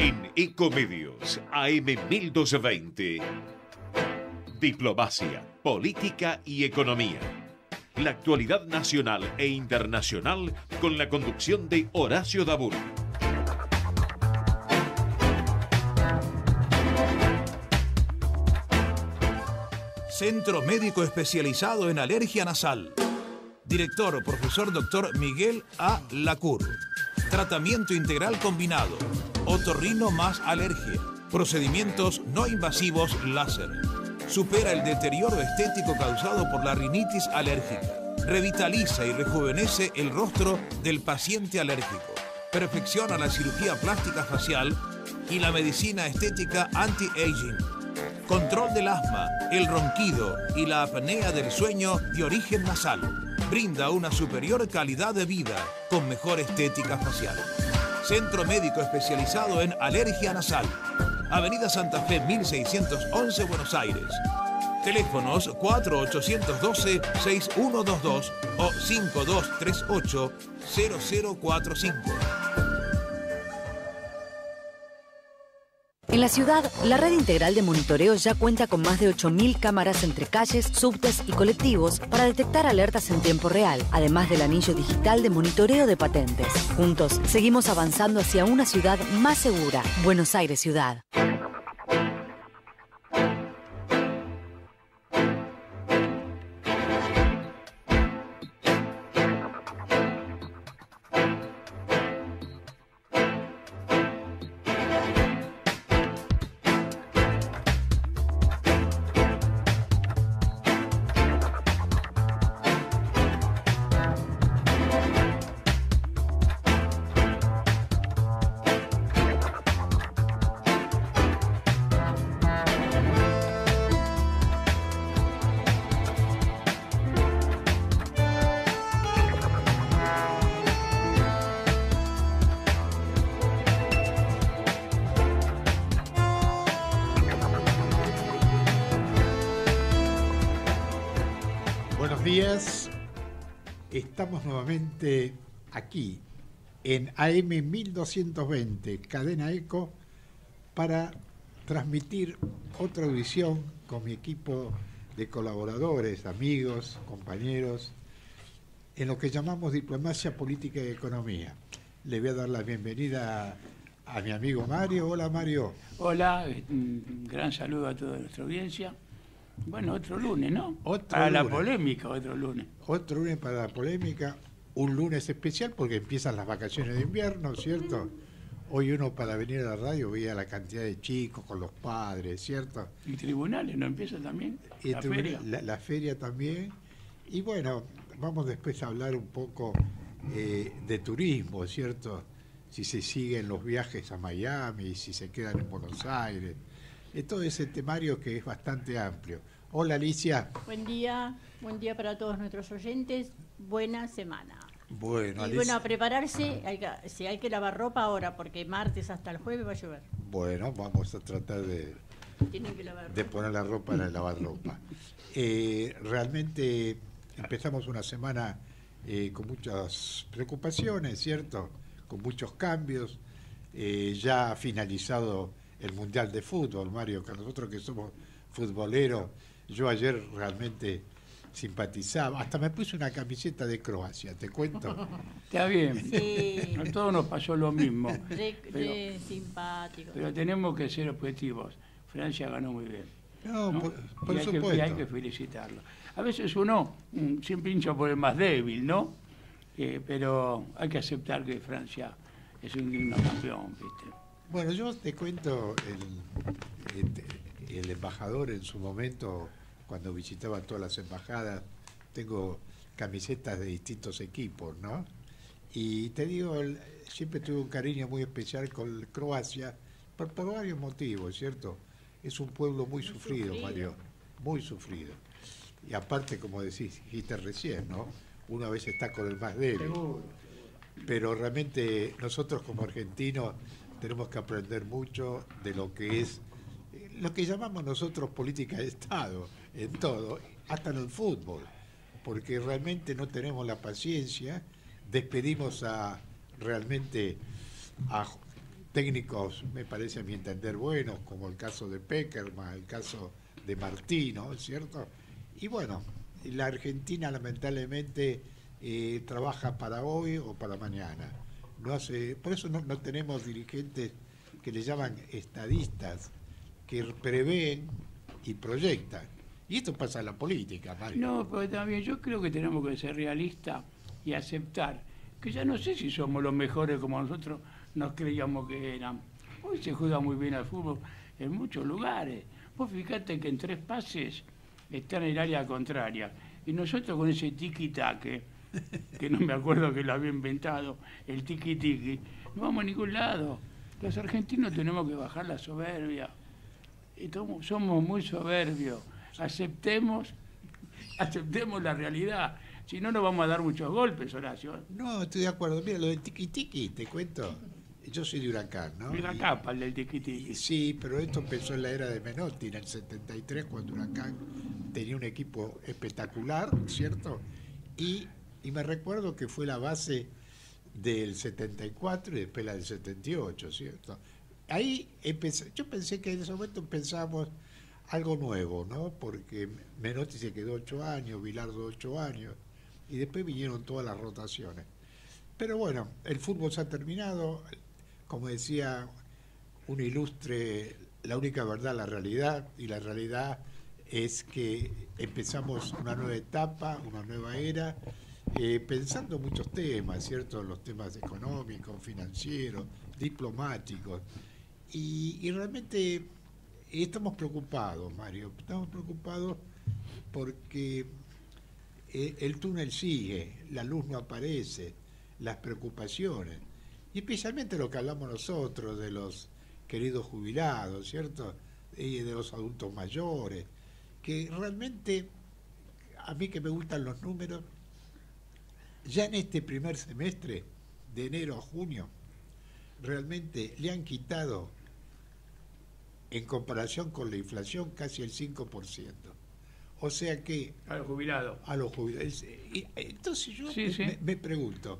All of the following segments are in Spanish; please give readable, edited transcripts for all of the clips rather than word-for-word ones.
En Ecomedios AM 1220. Diplomacia, política y economía. La actualidad nacional e internacional con la conducción de Horacio Dabur. Centro Médico Especializado en Alergia Nasal. Director, profesor Dr. Miguel A. Lacour. Tratamiento integral combinado. Otorrino más alergia. Procedimientos no invasivos láser. Supera el deterioro estético causado por la rinitis alérgica. Revitaliza y rejuvenece el rostro del paciente alérgico. Perfecciona la cirugía plástica facial y la medicina estética anti-aging. Control del asma, el ronquido y la apnea del sueño de origen nasal. Brinda una superior calidad de vida con mejor estética facial. Centro Médico Especializado en Alergia Nasal. Avenida Santa Fe 1611, Buenos Aires. Teléfonos 4812-6122 o 5238-0045. En la ciudad, la red integral de monitoreo ya cuenta con más de 8.000 cámaras entre calles, subtes y colectivos para detectar alertas en tiempo real, además del anillo digital de monitoreo de patentes. Juntos, seguimos avanzando hacia una ciudad más segura. Buenos Aires Ciudad. Estamos nuevamente aquí en AM 1220, Cadena Eco, para transmitir otra audición con mi equipo de colaboradores, amigos, compañeros, en lo que llamamos Diplomacia, Política y Economía. Le voy a dar la bienvenida a mi amigo Mario. Hola, Mario. Hola, un gran saludo a toda nuestra audiencia. Bueno, otro lunes, ¿no? Para la polémica, otro lunes. Otro lunes para la polémica, un lunes especial porque empiezan las vacaciones de invierno, ¿cierto? Hoy uno para venir a la radio veía la cantidad de chicos con los padres, ¿cierto? Y tribunales, ¿no empieza también? La feria. La feria también. Y bueno, vamos después a hablar un poco de turismo, ¿cierto? Si se siguen los viajes a Miami, si se quedan en Buenos Aires. Todo ese temario que es bastante amplio. Hola, Alicia. Buen día para todos nuestros oyentes. Buena semana. Bueno, y Alicia, bueno, a prepararse, si hay que lavar ropa ahora, porque martes hasta el jueves va a llover. Bueno, vamos a tratar de poner la ropa en el lavarropa. Realmente empezamos una semana con muchas preocupaciones, ¿cierto? Con muchos cambios. Ya ha finalizado el Mundial de Fútbol, Mario, que nosotros que somos futboleros, yo ayer realmente simpatizaba, hasta me puse una camiseta de Croacia, te cuento. Está bien, sí. A todos nos pasó lo mismo. Simpático. Pero tenemos que ser objetivos. Francia ganó muy bien. No, por supuesto. Y hay que felicitarlo. A veces uno siempre hincha por el más débil, ¿no? Pero hay que aceptar que Francia es un digno campeón, ¿viste? Bueno, yo te cuento, el embajador en su momento, cuando visitaba todas las embajadas, tengo camisetas de distintos equipos, ¿no? Y te digo, siempre tuve un cariño muy especial con Croacia, por varios motivos, ¿cierto? Es un pueblo muy sufrido, Mario, muy sufrido. Y aparte, como dijiste recién, ¿no? Uno a veces está con el más débil. Pero realmente nosotros como argentinos tenemos que aprender mucho de lo que es, lo que llamamos nosotros política de Estado, en todo, hasta en el fútbol, porque realmente no tenemos la paciencia, despedimos realmente a técnicos, me parece a mi entender, buenos, como el caso de Peckerman, el caso de Martino, ¿es cierto? Y bueno, la Argentina lamentablemente trabaja para hoy o para mañana. Por eso no tenemos dirigentes que le llaman estadistas, que prevén y proyectan. Y esto pasa en la política, Mario. No, pero también yo creo que tenemos que ser realistas y aceptar que ya no sé si somos los mejores como nosotros nos creíamos que eran. Hoy se juega muy bien al fútbol en muchos lugares. Vos fíjate que en 3 pases está en el área contraria. Y nosotros con ese tiki-taque, que no me acuerdo que lo había inventado, el tiki-tiki, no vamos a ningún lado. Los argentinos tenemos que bajar la soberbia. Y somos muy soberbios. Aceptemos la realidad. Si no, nos vamos a dar muchos golpes, Horacio. No, estoy de acuerdo. Mira, lo del tiki-tiki, te cuento. Yo soy de Huracán, ¿no? Mira la capa, el del tiki-tiki. Sí, pero esto empezó en la era de Menotti, en el 73, cuando Huracán tenía un equipo espectacular, ¿cierto? Y me recuerdo que fue la base del 74 y después la del 78, ¿cierto? Ahí yo pensé que en ese momento pensábamos algo nuevo, ¿no? Porque Menotti se quedó 8 años, Bilardo 8 años, y después vinieron todas las rotaciones. Pero bueno, el fútbol se ha terminado, como decía un ilustre, la única verdad, la realidad, y la realidad es que empezamos una nueva etapa, una nueva era, pensando muchos temas, ¿cierto? Los temas económicos, financieros, diplomáticos, y realmente estamos preocupados, Mario, estamos preocupados porque el túnel sigue, la luz no aparece, las preocupaciones, y especialmente lo que hablamos nosotros de los queridos jubilados, ¿cierto? Y de los adultos mayores, que realmente, a mí que me gustan los números, ya en este primer semestre, de enero a junio, realmente le han quitado, en comparación con la inflación, casi el 5%. O sea que... A los jubilados. A los jubilados. Entonces yo me pregunto,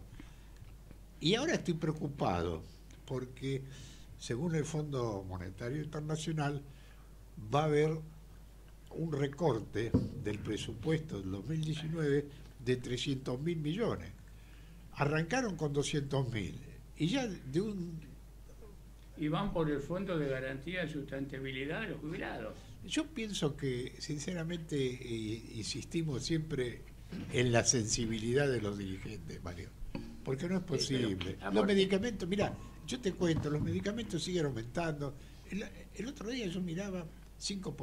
y ahora estoy preocupado, porque según el Fondo Monetario Internacional, va a haber un recorte del presupuesto del 2019 de 300.000 millones. Arrancaron con 200.000 y ya de un... Y van por el Fondo de Garantía de Sustentabilidad de los Jubilados. Yo pienso que, sinceramente, insistimos siempre en la sensibilidad de los dirigentes, Mario, porque no es posible. Los medicamentos, mira, yo te cuento, los medicamentos siguen aumentando. El otro día yo miraba 5%,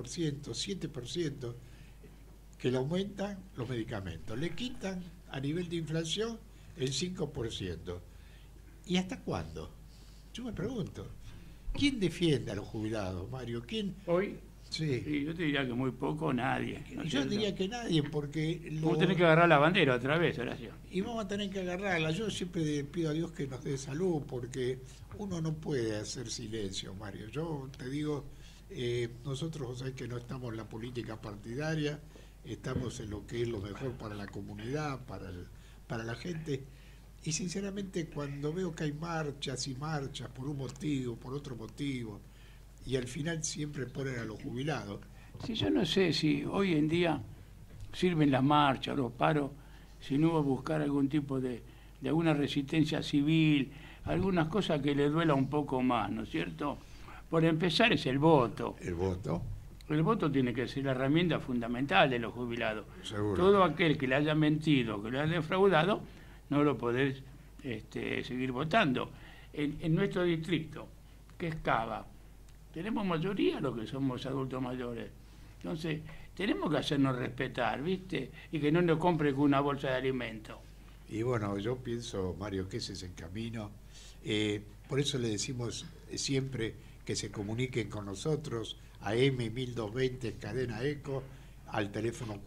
7%, que le aumentan los medicamentos, le quitan a nivel de inflación el 5%. ¿Y hasta cuándo? Yo me pregunto, ¿quién defiende a los jubilados, Mario? ¿Quién? Hoy, sí. Yo te diría que muy poco, nadie. ¿No? Yo diría que nadie, porque... Vamos a tener que agarrar la bandera otra vez, Horacio. Y vamos a tener que agarrarla. Yo siempre le pido a Dios que nos dé salud, porque uno no puede hacer silencio, Mario. Yo te digo, nosotros, sabés que no estamos en la política partidaria, estamos en lo que es lo mejor para la comunidad, para la gente. Y sinceramente, cuando veo que hay marchas y marchas por un motivo, por otro motivo, y al final siempre ponen a los jubilados. Sí, yo no sé si hoy en día sirven las marchas, los paros, si no va a buscar algún tipo de alguna resistencia civil, algunas cosas que le duela un poco más, ¿no es cierto? Por empezar es el voto. ¿El voto? El voto tiene que ser la herramienta fundamental de los jubilados. Seguro. Todo aquel que le haya mentido, que le haya defraudado, no lo podés seguir votando. En nuestro distrito, que es Cava, tenemos mayoría los que somos adultos mayores. Entonces, tenemos que hacernos respetar, ¿viste? Y que no nos compre con una bolsa de alimento. Y bueno, yo pienso, Mario, que ese es el camino. Por eso le decimos siempre que se comuniquen con nosotros a M1220 Cadena Eco, al teléfono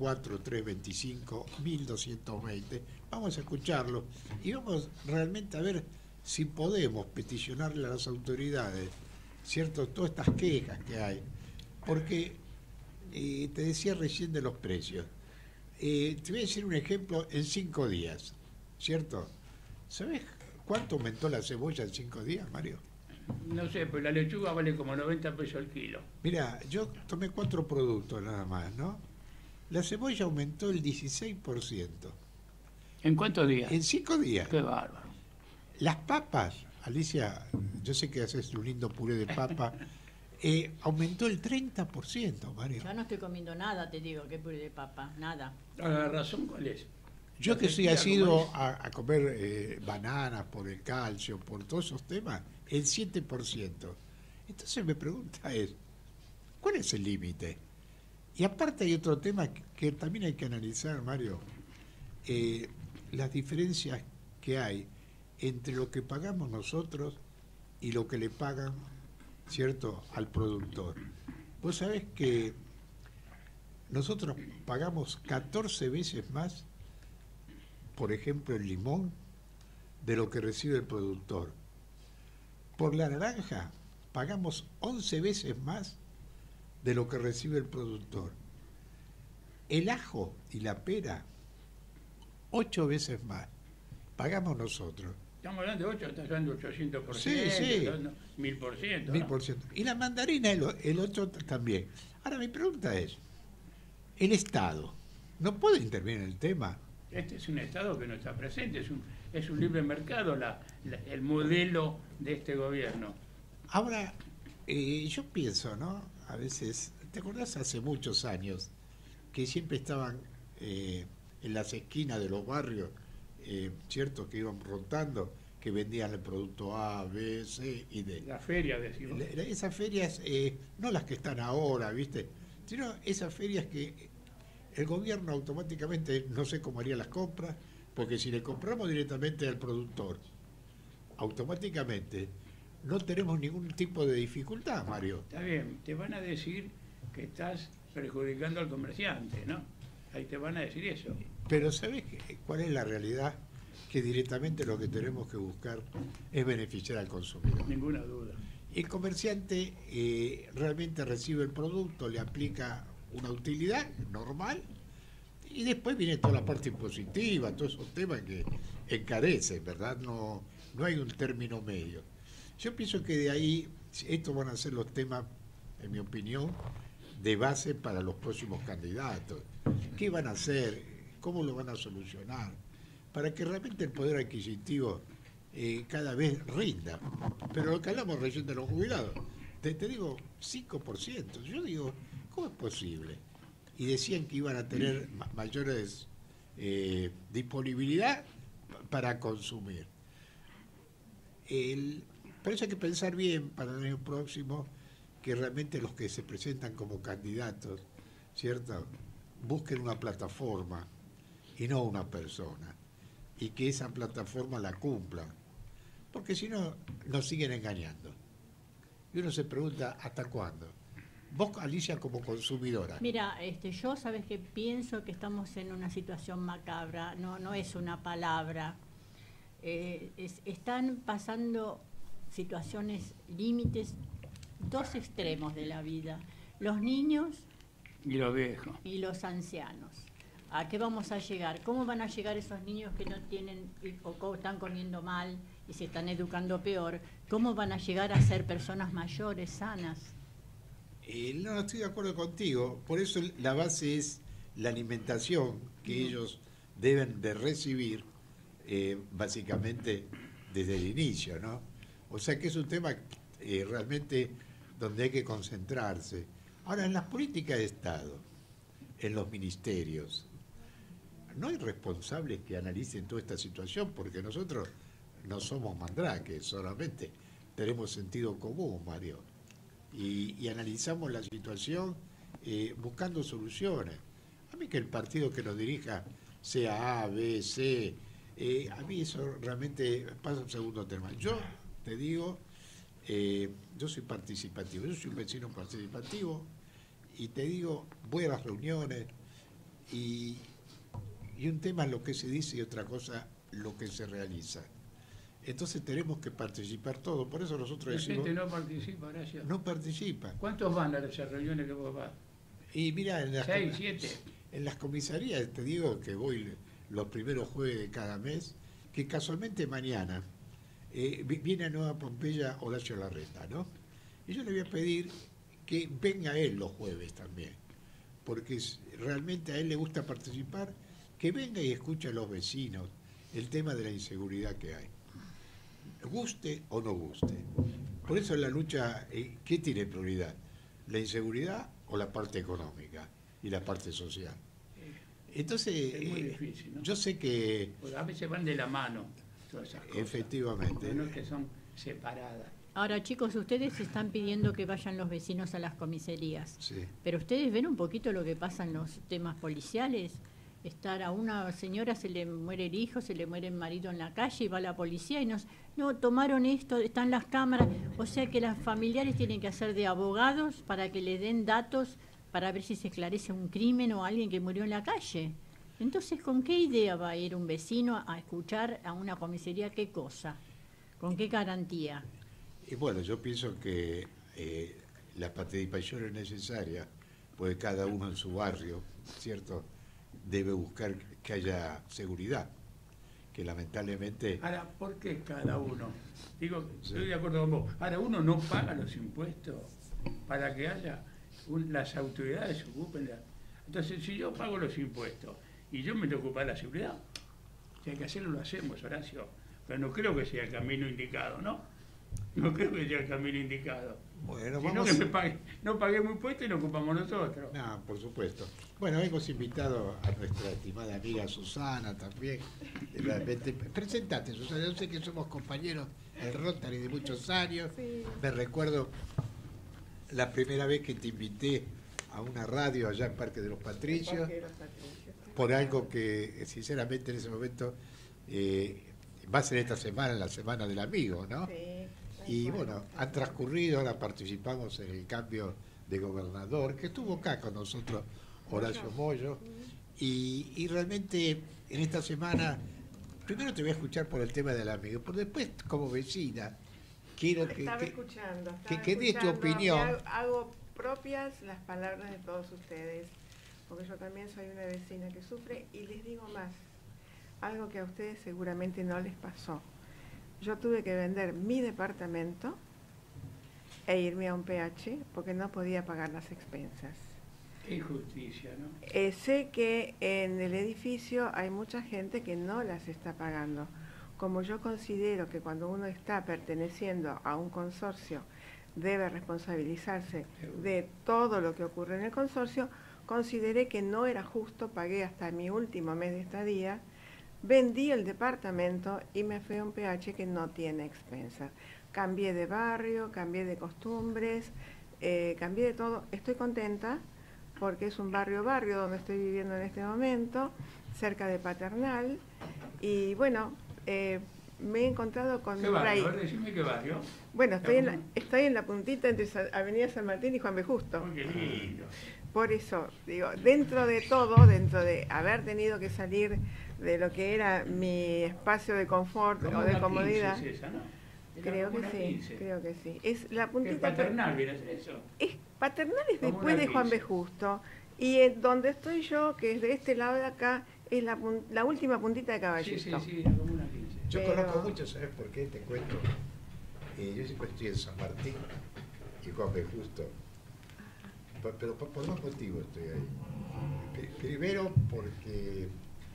4325-1220. Vamos a escucharlo y vamos realmente a ver si podemos peticionarle a las autoridades, ¿cierto? Todas estas quejas que hay. Porque te decía recién de los precios. Te voy a decir un ejemplo en 5 días, ¿cierto? ¿Sabes cuánto aumentó la cebolla en 5 días, Mario? No sé, pero la lechuga vale como 90 pesos el kilo. Mira, yo tomé 4 productos nada más, ¿no? La cebolla aumentó el 16%. ¿En cuántos días? En 5 días. Qué bárbaro. Las papas, Alicia, yo sé que haces un lindo puré de papa, aumentó el 30%, Mario. Yo no estoy comiendo nada, te digo, que puré de papa, nada. ¿La razón cuál es? Yo La que soy sequía, asiduo ¿cómo es? a comer bananas por el calcio, por todos esos temas, el 7%. Entonces mi pregunta es, ¿cuál es el límite? Y aparte hay otro tema que también hay que analizar, Mario, las diferencias que hay entre lo que pagamos nosotros y lo que le pagan, ¿cierto?, al productor. Vos sabés que nosotros pagamos 14 veces más, por ejemplo, el limón, de lo que recibe el productor. Por la naranja pagamos 11 veces más de lo que recibe el productor. El ajo y la pera, 8 veces más. Pagamos nosotros. Estamos hablando de 8, estás hablando de 800%, Sí. 1000%. ¿no? 1000%. Y la mandarina, el 8 también. Ahora mi pregunta es, ¿el Estado no puede intervenir en el tema? Este es un Estado que no está presente, es un libre mercado el modelo de este gobierno. Ahora, yo pienso, ¿no? A veces, ¿te acordás hace muchos años que siempre estaban en las esquinas de los barrios, cierto, que iban rotando, que vendían el producto A, B, C y D? La feria, decimos. Esas ferias, no las que están ahora, ¿viste? Sino esas ferias que el gobierno automáticamente, no sé cómo haría las compras, porque si le compramos directamente al productor, automáticamente no tenemos ningún tipo de dificultad, Mario. Está bien, te van a decir que estás perjudicando al comerciante, ¿no? Ahí te van a decir eso. Pero ¿sabés cuál es la realidad? Que directamente lo que tenemos que buscar es beneficiar al consumidor. Ninguna duda. El comerciante realmente recibe el producto, le aplica una utilidad normal y después viene toda la parte impositiva, todos esos temas que encarecen, ¿verdad? No hay un término medio. Yo pienso que de ahí estos van a ser los temas, en mi opinión, de base para los próximos candidatos. ¿Qué van a hacer? ¿Cómo lo van a solucionar? Para que realmente el poder adquisitivo cada vez rinda. Pero lo que hablamos recién de los jubilados, te digo 5%. Yo digo, ¿cómo es posible? Y decían que iban a tener mayores disponibilidad para consumir. Pero eso hay que pensar bien para el año próximo, que realmente los que se presentan como candidatos, ¿cierto?, busquen una plataforma y no una persona, y que esa plataforma la cumplan, porque si no, nos siguen engañando. Y uno se pregunta, ¿hasta cuándo? Vos, Alicia, como consumidora. Mira, yo sabes que pienso que estamos en una situación macabra, no es una palabra. Están pasando situaciones límites, dos extremos de la vida, los niños Y los viejos. y los ancianos. ¿A qué vamos a llegar? ¿Cómo van a llegar esos niños que no tienen o están comiendo mal y se están educando peor? ¿Cómo van a llegar a ser personas mayores, sanas? No estoy de acuerdo contigo, por eso la base es la alimentación que ellos deben de recibir básicamente desde el inicio, ¿no? O sea que es un tema realmente donde hay que concentrarse. Ahora, en las políticas de Estado, en los ministerios, no hay responsables que analicen toda esta situación, porque nosotros no somos mandraques, solamente tenemos sentido común, Mario, y analizamos la situación buscando soluciones. A mí que el partido que nos dirija sea A, B, C, a mí eso realmente pasa en segundo tema. Yo te digo, yo soy participativo, yo soy un vecino participativo, y te digo, voy a las reuniones, y un tema es lo que se dice y otra cosa lo que se realiza. Entonces tenemos que participar todos, por eso nosotros La decimos... gente no participa, gracias. No participa. ¿Cuántos van a esas reuniones que vos vas? Y mira, en las, 6, 7. en las comisarías, te digo que voy los primeros jueves de cada mes, que casualmente mañana viene a Nueva Pompeya Horacio Larreta, ¿no? Y yo le voy a pedir que venga él los jueves también, porque realmente a él le gusta participar, que venga y escuche a los vecinos el tema de la inseguridad que hay, guste o no guste. Por eso la lucha, ¿qué tiene prioridad? ¿La inseguridad o la parte económica y la parte social? Entonces, es muy difícil, ¿no? Yo sé que... Porque a veces van de la mano todas esas cosas. Efectivamente. No es que son separadas. Ahora, chicos, ustedes están pidiendo que vayan los vecinos a las comisarías. Sí. Pero ustedes ven un poquito lo que pasa en los temas policiales. A una señora se le muere el hijo, se le muere el marido en la calle y va la policía y no tomaron esto, están las cámaras. O sea que los familiares tienen que hacer de abogados para que le den datos para ver si se esclarece un crimen o alguien que murió en la calle. Entonces, ¿con qué idea va a ir un vecino a escuchar a una comisaría qué cosa? ¿Con qué garantía? Y bueno, yo pienso que la participación es necesaria, porque cada uno en su barrio, ¿cierto?, debe buscar que haya seguridad, que lamentablemente... Ahora, ¿por qué cada uno? Digo, Sí. estoy de acuerdo con vos. Ahora, uno no paga los impuestos para que haya las autoridades se ocupen de... Entonces, si yo pago los impuestos y yo me tengo que ocupar de la seguridad, si hay que hacerlo, lo hacemos, Horacio. Pero no creo que sea el camino indicado, ¿no? No creo que sea el camino indicado. Bueno, Sino vamos... que no paguemos impuestos y nos ocupamos nosotros. No, por supuesto. Bueno, hemos invitado a nuestra estimada amiga Susana también. Realmente, presentate, Susana, yo sé que somos compañeros en Rotary de muchos años. Sí. Me recuerdo la primera vez que te invité a una radio allá en Parque de los Patricios, Parque de los Patricios. por algo que sinceramente en ese momento va a ser esta semana, la Semana del Amigo, ¿no? Sí, Y tal cual. bueno, han transcurrido, ahora participamos en el cambio de gobernador, que estuvo acá con nosotros Horacio Moyo, y realmente en esta semana, primero te voy a escuchar por el tema del amigo, pero después como vecina, quiero Estaba escuchando, que des tu opinión. Hago propias las palabras de todos ustedes, porque yo también soy una vecina que sufre, y les digo más, algo que a ustedes seguramente no les pasó. Yo tuve que vender mi departamento e irme a un PH porque no podía pagar las expensas. Qué injusticia, ¿no? Sé que en el edificio hay mucha gente que no las está pagando. Como yo considero que cuando uno está perteneciendo a un consorcio debe responsabilizarse de todo lo que ocurre en el consorcio, consideré que no era justo, pagué hasta mi último mes de estadía, vendí el departamento y me fui a un PH que no tiene expensas. Cambié de barrio, cambié de costumbres, cambié de todo. Estoy contenta porque es un barrio donde estoy viviendo en este momento, cerca de Paternal. Y bueno, me he encontrado con ¿Qué barrio? A ver, decime qué barrio. Bueno, estoy en la puntita entre Avenida San Martín y Juan B. Justo. Oh, qué lindo. Por eso, digo, dentro de todo, dentro de haber tenido que salir de lo que era mi espacio de confort Como o de una comodidad, 15 es esa, ¿no? Era creo como que una sí, 15. creo que sí. Es la ¿Qué puntita... Paternal viene a ser eso? Paternal es Como después una de Juan B. 15. Justo. Y donde estoy yo, que es de este lado de acá, es la última puntita de Caballito. Sí, era como una 15. Yo Pero- conozco mucho, ¿sabes por qué? Te cuento. Yo siempre estoy en San Martín y Juan B. Justo. Pero por dos motivos estoy ahí. Primero porque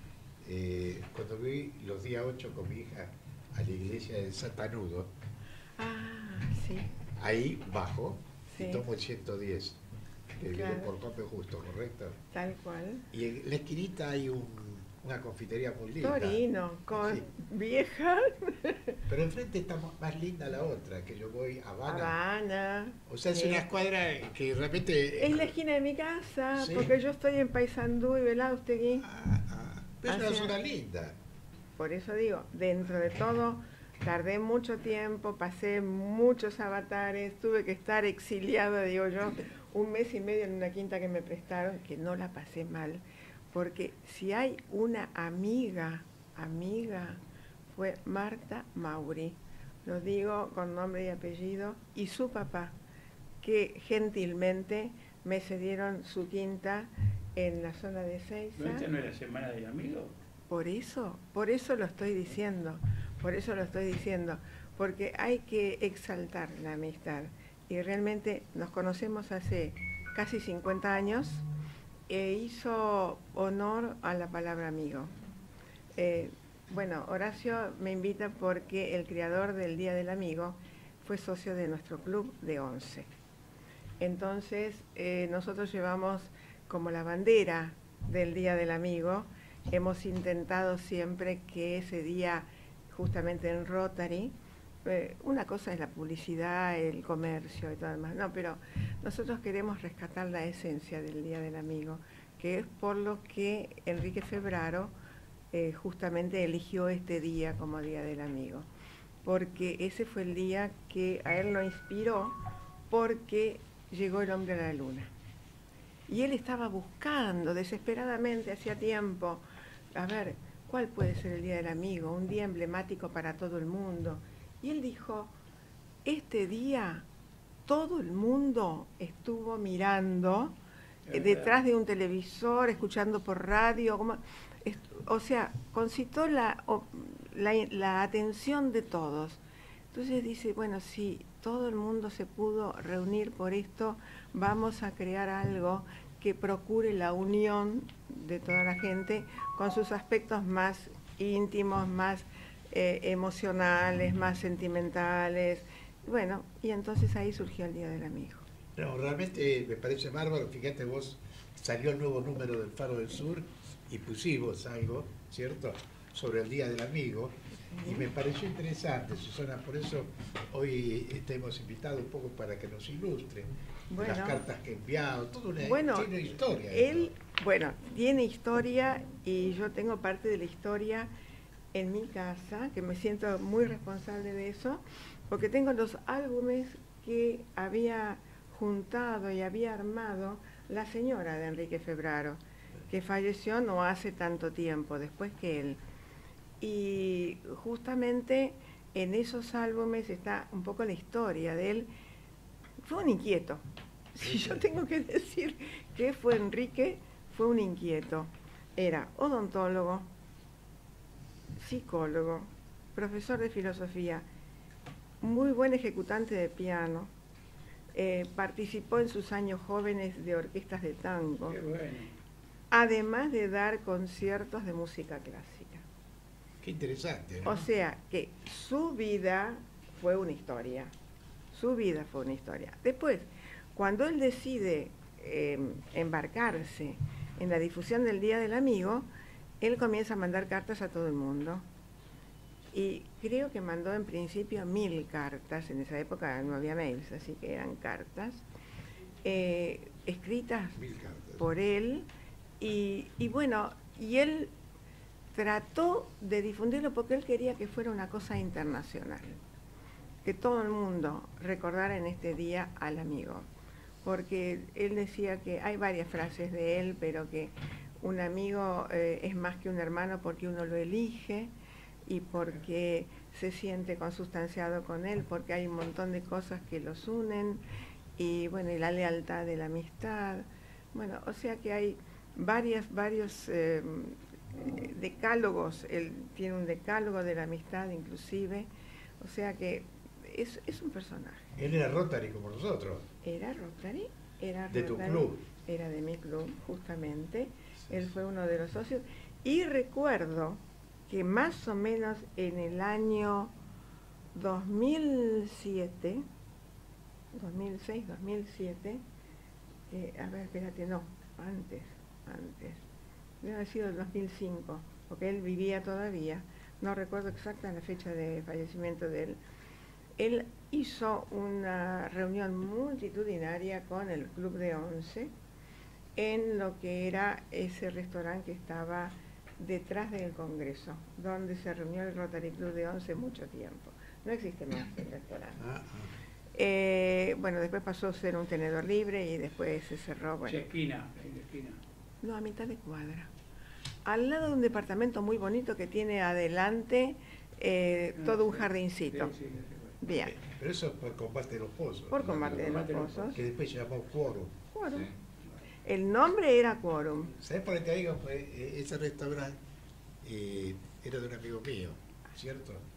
cuando vi los días 8 con mi hija a la iglesia de Satanudo, Ah, sí. ahí bajo Sí. y tomo el 110, que viene Claro. por Juan B. Justo, ¿correcto? Tal cual. Y en la esquinita hay una confitería muy linda. Torino, con Sí. vieja. Pero enfrente está más linda la otra, que yo voy a Habana. Habana. O sea, es Sí. una escuadra que realmente... Es la esquina de mi casa, Sí. porque yo estoy en Paysandú y Belaustegui. Pero es una Hacia- zona linda. Por eso digo, dentro de todo, tardé mucho tiempo, pasé muchos avatares, tuve que estar exiliado, digo yo, 1 mes y medio en una quinta que me prestaron, que no la pasé mal, porque si hay una amiga, fue Marta Mauri, lo digo con nombre y apellido, y su papá, que gentilmente me cedieron su quinta en la zona de Seiza. ¿No, esta no es la semana del amigo? Por eso lo estoy diciendo, porque hay que exaltar la amistad. Y realmente nos conocemos hace casi 50 años e hizo honor a la palabra amigo. Bueno, Horacio me invita porque el creador del Día del Amigo fue socio de nuestro club de 11. Entonces, nosotros llevamos como la bandera del Día del Amigo. Hemos intentado siempre que ese día, justamente en Rotary, una cosa es la publicidad, el comercio y todo lo demás, no, pero nosotros queremos rescatar la esencia del Día del Amigo, que es por lo que Enrique Febraro justamente eligió este día como Día del Amigo, porque ese fue el día que a él lo inspiró, porque llegó el hombre a la luna. Y él estaba buscando desesperadamente, hacía tiempo, a ver, ¿cuál puede ser el Día del Amigo? Un día emblemático para todo el mundo. Y él dijo, este día todo el mundo estuvo mirando detrás de un televisor, escuchando por radio, o sea, concitó la atención de todos. Entonces dice, bueno, si todo el mundo se pudo reunir por esto, vamos a crear algo que procure la unión de toda la gente con sus aspectos más íntimos, más emocionales, más sentimentales. Bueno, y entonces ahí surgió el Día del Amigo. No, realmente me parece bárbaro. Fíjate vos, salió el nuevo número del Faro del Sur y pusimos algo, ¿cierto?, sobre el Día del Amigo. Y me pareció interesante, Susana, por eso hoy te hemos invitado un poco para que nos ilustre las cartas que he enviado, todo tiene historia. Él, bueno, tiene historia y yo tengo parte de la historia en mi casa, que me siento muy responsable de eso, porque tengo los álbumes que había juntado y había armado la señora de Enrique Febraro, que falleció no hace tanto tiempo, después que él. Y justamente en esos álbumes está un poco la historia de él. Fue un inquieto. Si yo tengo que decir que fue Enrique, fue un inquieto. Era odontólogo, psicólogo, profesor de filosofía, muy buen ejecutante de piano, participó en sus años jóvenes de orquestas de tango, además de dar conciertos de música clásica. Qué interesante, ¿no? O sea que su vida fue una historia, su vida fue una historia. Después, cuando él decide embarcarse en la difusión del Día del Amigo, él comienza a mandar cartas a todo el mundo. Y creo que mandó en principio 1000 cartas, en esa época no había mails, así que eran cartas, escritas por él, y bueno, y él trató de difundirlo porque él quería que fuera una cosa internacional, que todo el mundo recordara en este día al amigo, porque él decía que hay varias frases de él, pero que un amigo es más que un hermano porque uno lo elige y porque se siente consustanciado con él, porque hay un montón de cosas que los unen, y bueno, y la lealtad de la amistad. Bueno, o sea que hay varios decálogos. Él tiene un decálogo de la amistad inclusive, o sea que es un personaje. Él era Rotary como nosotros. Era Rotary, de tu club. Era de mi club, justamente. Él fue uno de los socios. Y recuerdo que más o menos en el año 2007, 2006, 2007, a ver, espérate, no, antes, debe haber sido el 2005, porque él vivía todavía, no recuerdo exacta la fecha de fallecimiento de él. Él hizo una reunión multitudinaria con el Club de 11 en lo que era ese restaurante que estaba detrás del Congreso, donde se reunió el Rotary Club de 11 mucho tiempo. No existe más el restaurante. Bueno, después pasó a ser un tenedor libre y después se cerró. Bueno. Esquina. No, a mitad de cuadra. Al lado de un departamento muy bonito que tiene adelante todo un jardincito. Sí, Bien. Pero eso por Combate de los Pozos. Por Combate de los Pozos. Que después se llamó Quórum. Quórum. Sí. El nombre era Quórum. ¿Sabes por qué te digo? Ese restaurante era de un amigo mío, ¿cierto?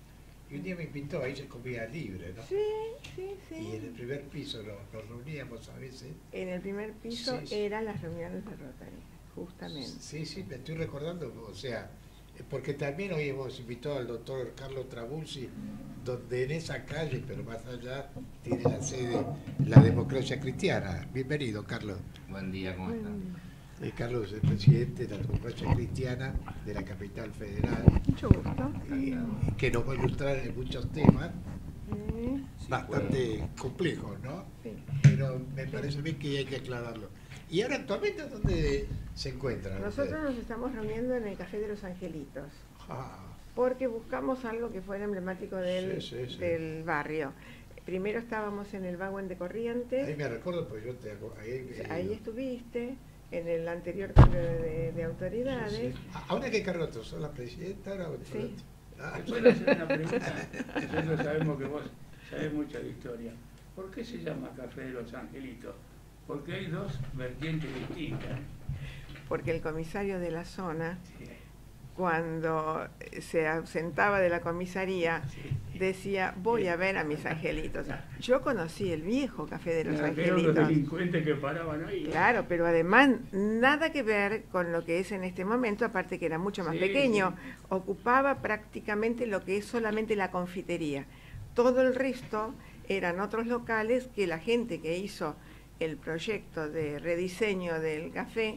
Y un día me invitó, ahí se comía libre, ¿no? Sí, sí, sí. Y en el primer piso nos reuníamos a veces. En el primer piso Sí, sí. eran las reuniones de Rotary, justamente. Sí, sí, me estoy recordando, o sea, porque también hoy hemos invitado al doctor Carlos Trabulsi, donde en esa calle, pero más allá, tiene la sede la democracia cristiana. Bienvenido, Carlos. Buen día, ¿cómo están? Carlos es el presidente de la democracia cristiana de la capital federal, Mucho gusto. que nos va a ilustrar en muchos temas Sí, bastante complejos, ¿no? sí. Pero me parece bien que hay que aclararlo. ¿Y ahora actualmente dónde se encuentran? Nosotros nos estamos reuniendo en el Café de los Angelitos, Ah, porque buscamos algo que fuera emblemático Sí. del barrio. Primero estábamos en el Vagón de ahí Corrientes, me recuerdo, pues yo te ahí estuviste, en el anterior cambio de autoridades. Sí, sí. ¿Ahora qué cargo tú? ¿Sos la presidenta ahora? Sí. Ah, ¿Te puedo hacer una pregunta? Nosotros sabemos que vos sabés mucho de historia. ¿Por qué se llama Café de los Angelitos? Porque hay dos vertientes distintas. Porque el comisario de la zona, Sí. cuando se ausentaba de la comisaría, decía, voy a ver a mis angelitos. Yo conocí el viejo Café de los Aquellos Angelitos. delincuentes que paraban ahí. Claro, pero además nada que ver con lo que es en este momento, aparte que era mucho más Sí, pequeño, sí. ocupaba prácticamente lo que es solamente la confitería. Todo el resto eran otros locales que la gente que hizo el proyecto de rediseño del café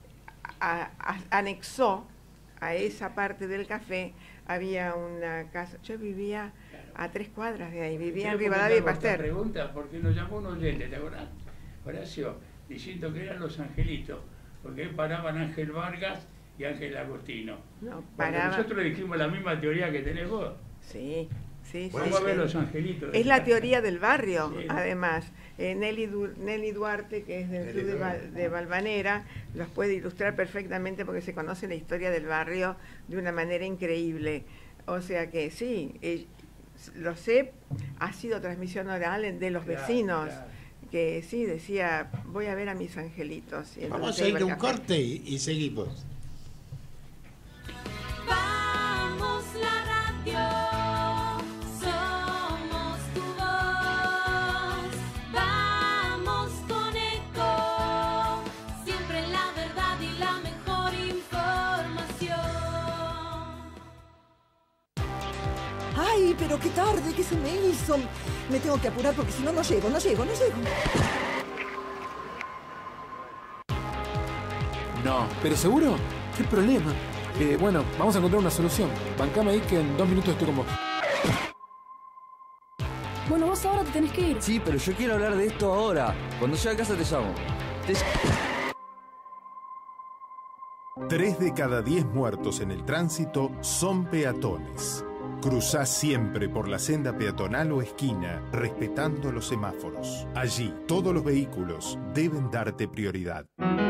anexó a esa parte del café. Había una casa, yo vivía a 3 cuadras de ahí, vivía en Quiero Rivadavia y comentar esta Pasteur. pregunta porque nos llamó un oyente, ¿te acordás? Horacio, diciendo que eran los angelitos, porque ahí paraban Ángel Vargas y Ángel Agostino. No, Cuando paraba. nosotros dijimos la misma teoría que tenés vos. Sí, sí, Vamos sí, a ver sí. los angelitos. Es la teoría del barrio, Sí. además. Nelly Duarte, que es del Nelly Club Duarte. de Valvanera, los puede ilustrar perfectamente porque se conoce la historia del barrio de una manera increíble. O sea que sí, lo sé, ha sido transmisión oral de los Claro, vecinos, claro. que sí, decía, voy a ver a mis angelitos. Y vamos entonces a iba ir a al un café. corte y seguimos. Vamos la radio, somos tu voz. Vamos con Eco, siempre la verdad y la mejor información. ¡Ay, pero qué tarde que se me hizo! Me tengo que apurar porque si no, no llego. No. ¿Pero seguro? ¿Qué problema? Bueno, vamos a encontrar una solución. Bancame ahí que en 2 minutos estoy con vos. Bueno, vos ahora te tenés que ir. Sí, pero yo quiero hablar de esto ahora. Cuando llegue a casa te llamo. 3 de cada 10 muertos en el tránsito son peatones. Cruzá siempre por la senda peatonal o esquina, respetando los semáforos. Allí, todos los vehículos deben darte prioridad.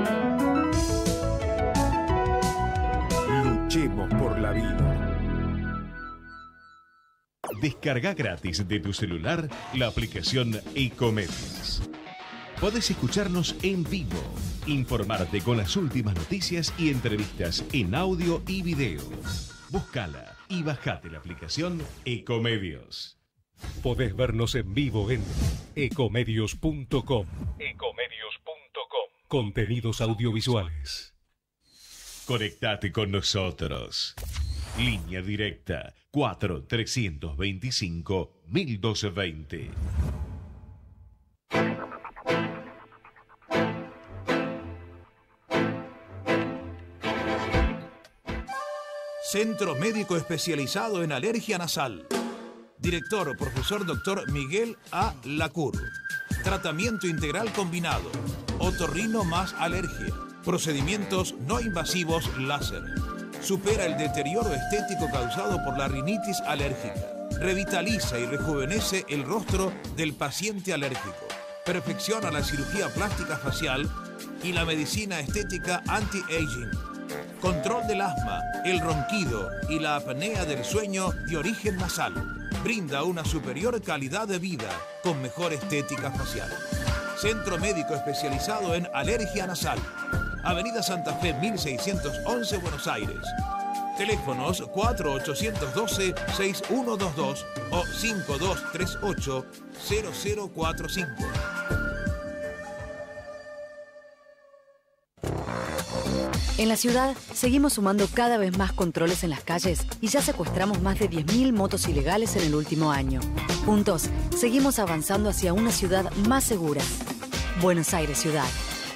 Luchemos por la vida. Descarga gratis de tu celular la aplicación Ecomedios. Podés escucharnos en vivo, informarte con las últimas noticias y entrevistas en audio y video. Búscala y bajate la aplicación Ecomedios. Podés vernos en vivo en ecomedios.com. Contenidos audiovisuales. Conectate con nosotros. Línea directa 4-325-1220. Centro Médico Especializado en Alergia Nasal. Director, profesor Dr. Miguel A. Lacour. Tratamiento integral combinado. Otorrino más alergia. Procedimientos no invasivos láser. Supera el deterioro estético causado por la rinitis alérgica. Revitaliza y rejuvenece el rostro del paciente alérgico. Perfecciona la cirugía plástica facial y la medicina estética anti-aging. Control del asma, el ronquido y la apnea del sueño de origen nasal. Brinda una superior calidad de vida con mejor estética facial. Centro Médico Especializado en Alergia Nasal. Avenida Santa Fe 1611, Buenos Aires. Teléfonos 4812-6122 o 5238-0045. En la ciudad, seguimos sumando cada vez más controles en las calles y ya secuestramos más de 10.000 motos ilegales en el último año. Juntos, seguimos avanzando hacia una ciudad más segura. Buenos Aires Ciudad.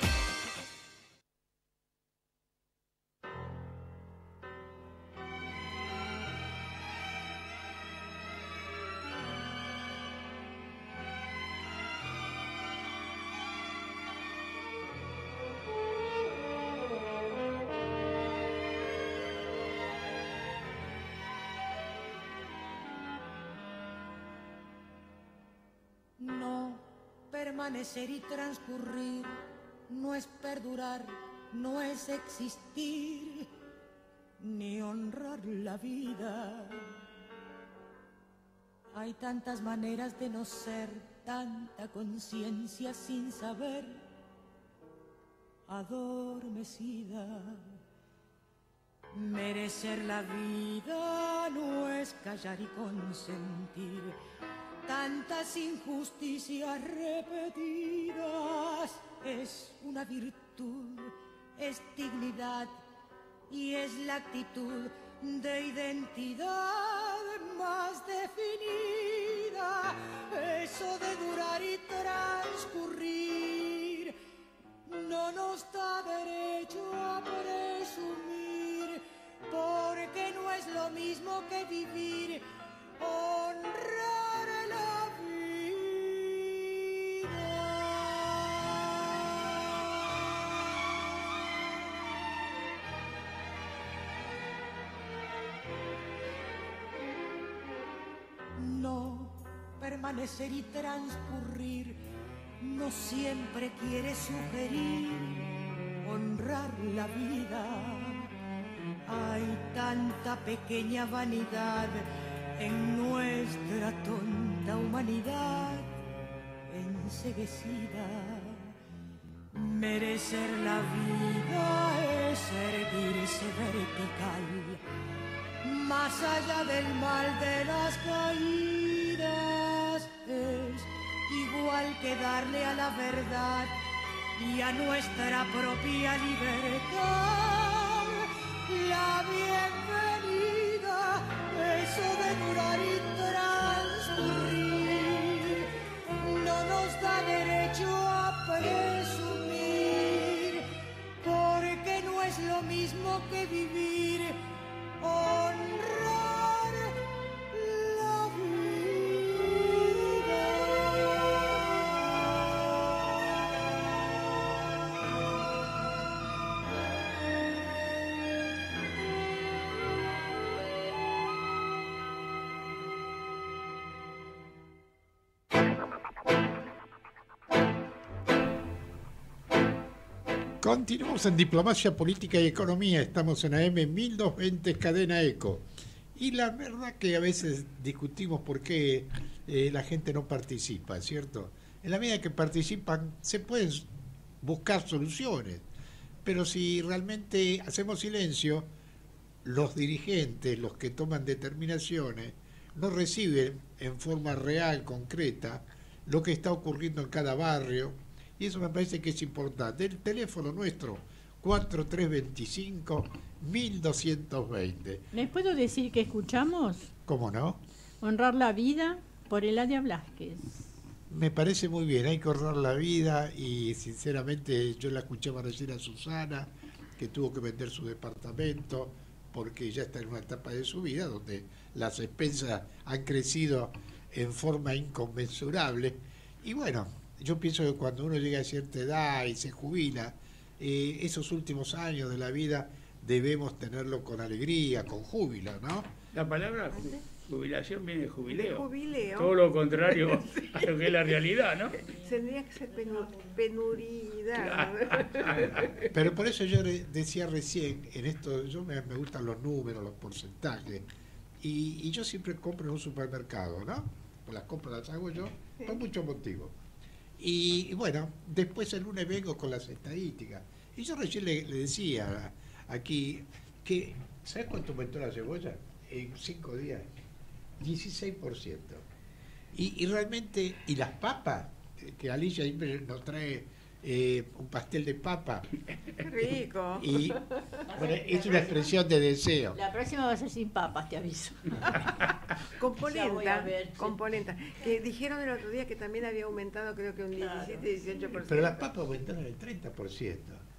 Permanecer y transcurrir no es perdurar, no es existir, ni honrar la vida. Hay tantas maneras de no ser, tanta conciencia sin saber, adormecida. Merecer la vida no es callar y consentir tantas injusticias repetidas. Es una virtud, es dignidad y es la actitud de identidad más definida. Eso de durar y transcurrir no nos da derecho a presumir, porque no es lo mismo que vivir, honrar la vida. No permanecer y transcurrir no siempre quiere sugerir honrar la vida. Hay tanta pequeña vanidad en nuestra tonta humanidad enceguecida. Merecer la vida es erguirse vertical, más allá del mal de las caídas. Es igual que darle a la verdad y a nuestra propia libertad la bienvenida. Eso de durar y transcurrir no nos da derecho a presumir, porque no es lo mismo que vivir, honrar la Continuamos en Diplomacia Política y Economía. Estamos en AM 1220 Cadena Eco. Y la verdad que a veces discutimos por qué la gente no participa, ¿cierto? En la medida que participan se pueden buscar soluciones. Pero si realmente hacemos silencio, los dirigentes, los que toman determinaciones, no reciben en forma real, concreta, lo que está ocurriendo en cada barrio. Y eso me parece que es importante. El teléfono nuestro, 4325-1220. ¿Les puedo decir que escuchamos? ¿Cómo no? Honrar la vida por Eladia Blasquez. Me parece muy bien, hay que honrar la vida y sinceramente yo la escuchaba recién a Susana, que tuvo que vender su departamento porque ya está en una etapa de su vida donde las expensas han crecido en forma inconmensurable. Y bueno, yo pienso que cuando uno llega a cierta edad y se jubila, esos últimos años de la vida debemos tenerlo con alegría, con júbilo, ¿no? La palabra jubilación viene de jubileo. Jubileo. Todo lo contrario a lo que es la realidad, ¿no? Tendría que ser penuridad. Pero por eso yo decía recién, en esto, yo me gustan los números, los porcentajes, y yo siempre compro en un supermercado, ¿no? Pues las compras las hago yo por muchos motivos. Y bueno, después el lunes vengo con las estadísticas. Y yo recién le decía aquí que ¿Sabes cuánto aumentó la cebolla? En 5 días, 16%. Y realmente, y las papas, que Alicia siempre nos trae un pastel de papa. Qué rico. Y bueno, es una expresión de deseo. La próxima va a ser sin papas, te aviso. Con Ya voy a polenta, ver, con sí. polenta. Que dijeron el otro día que también había aumentado, creo que un 17-18%. Pero las papas aumentaron el 30%.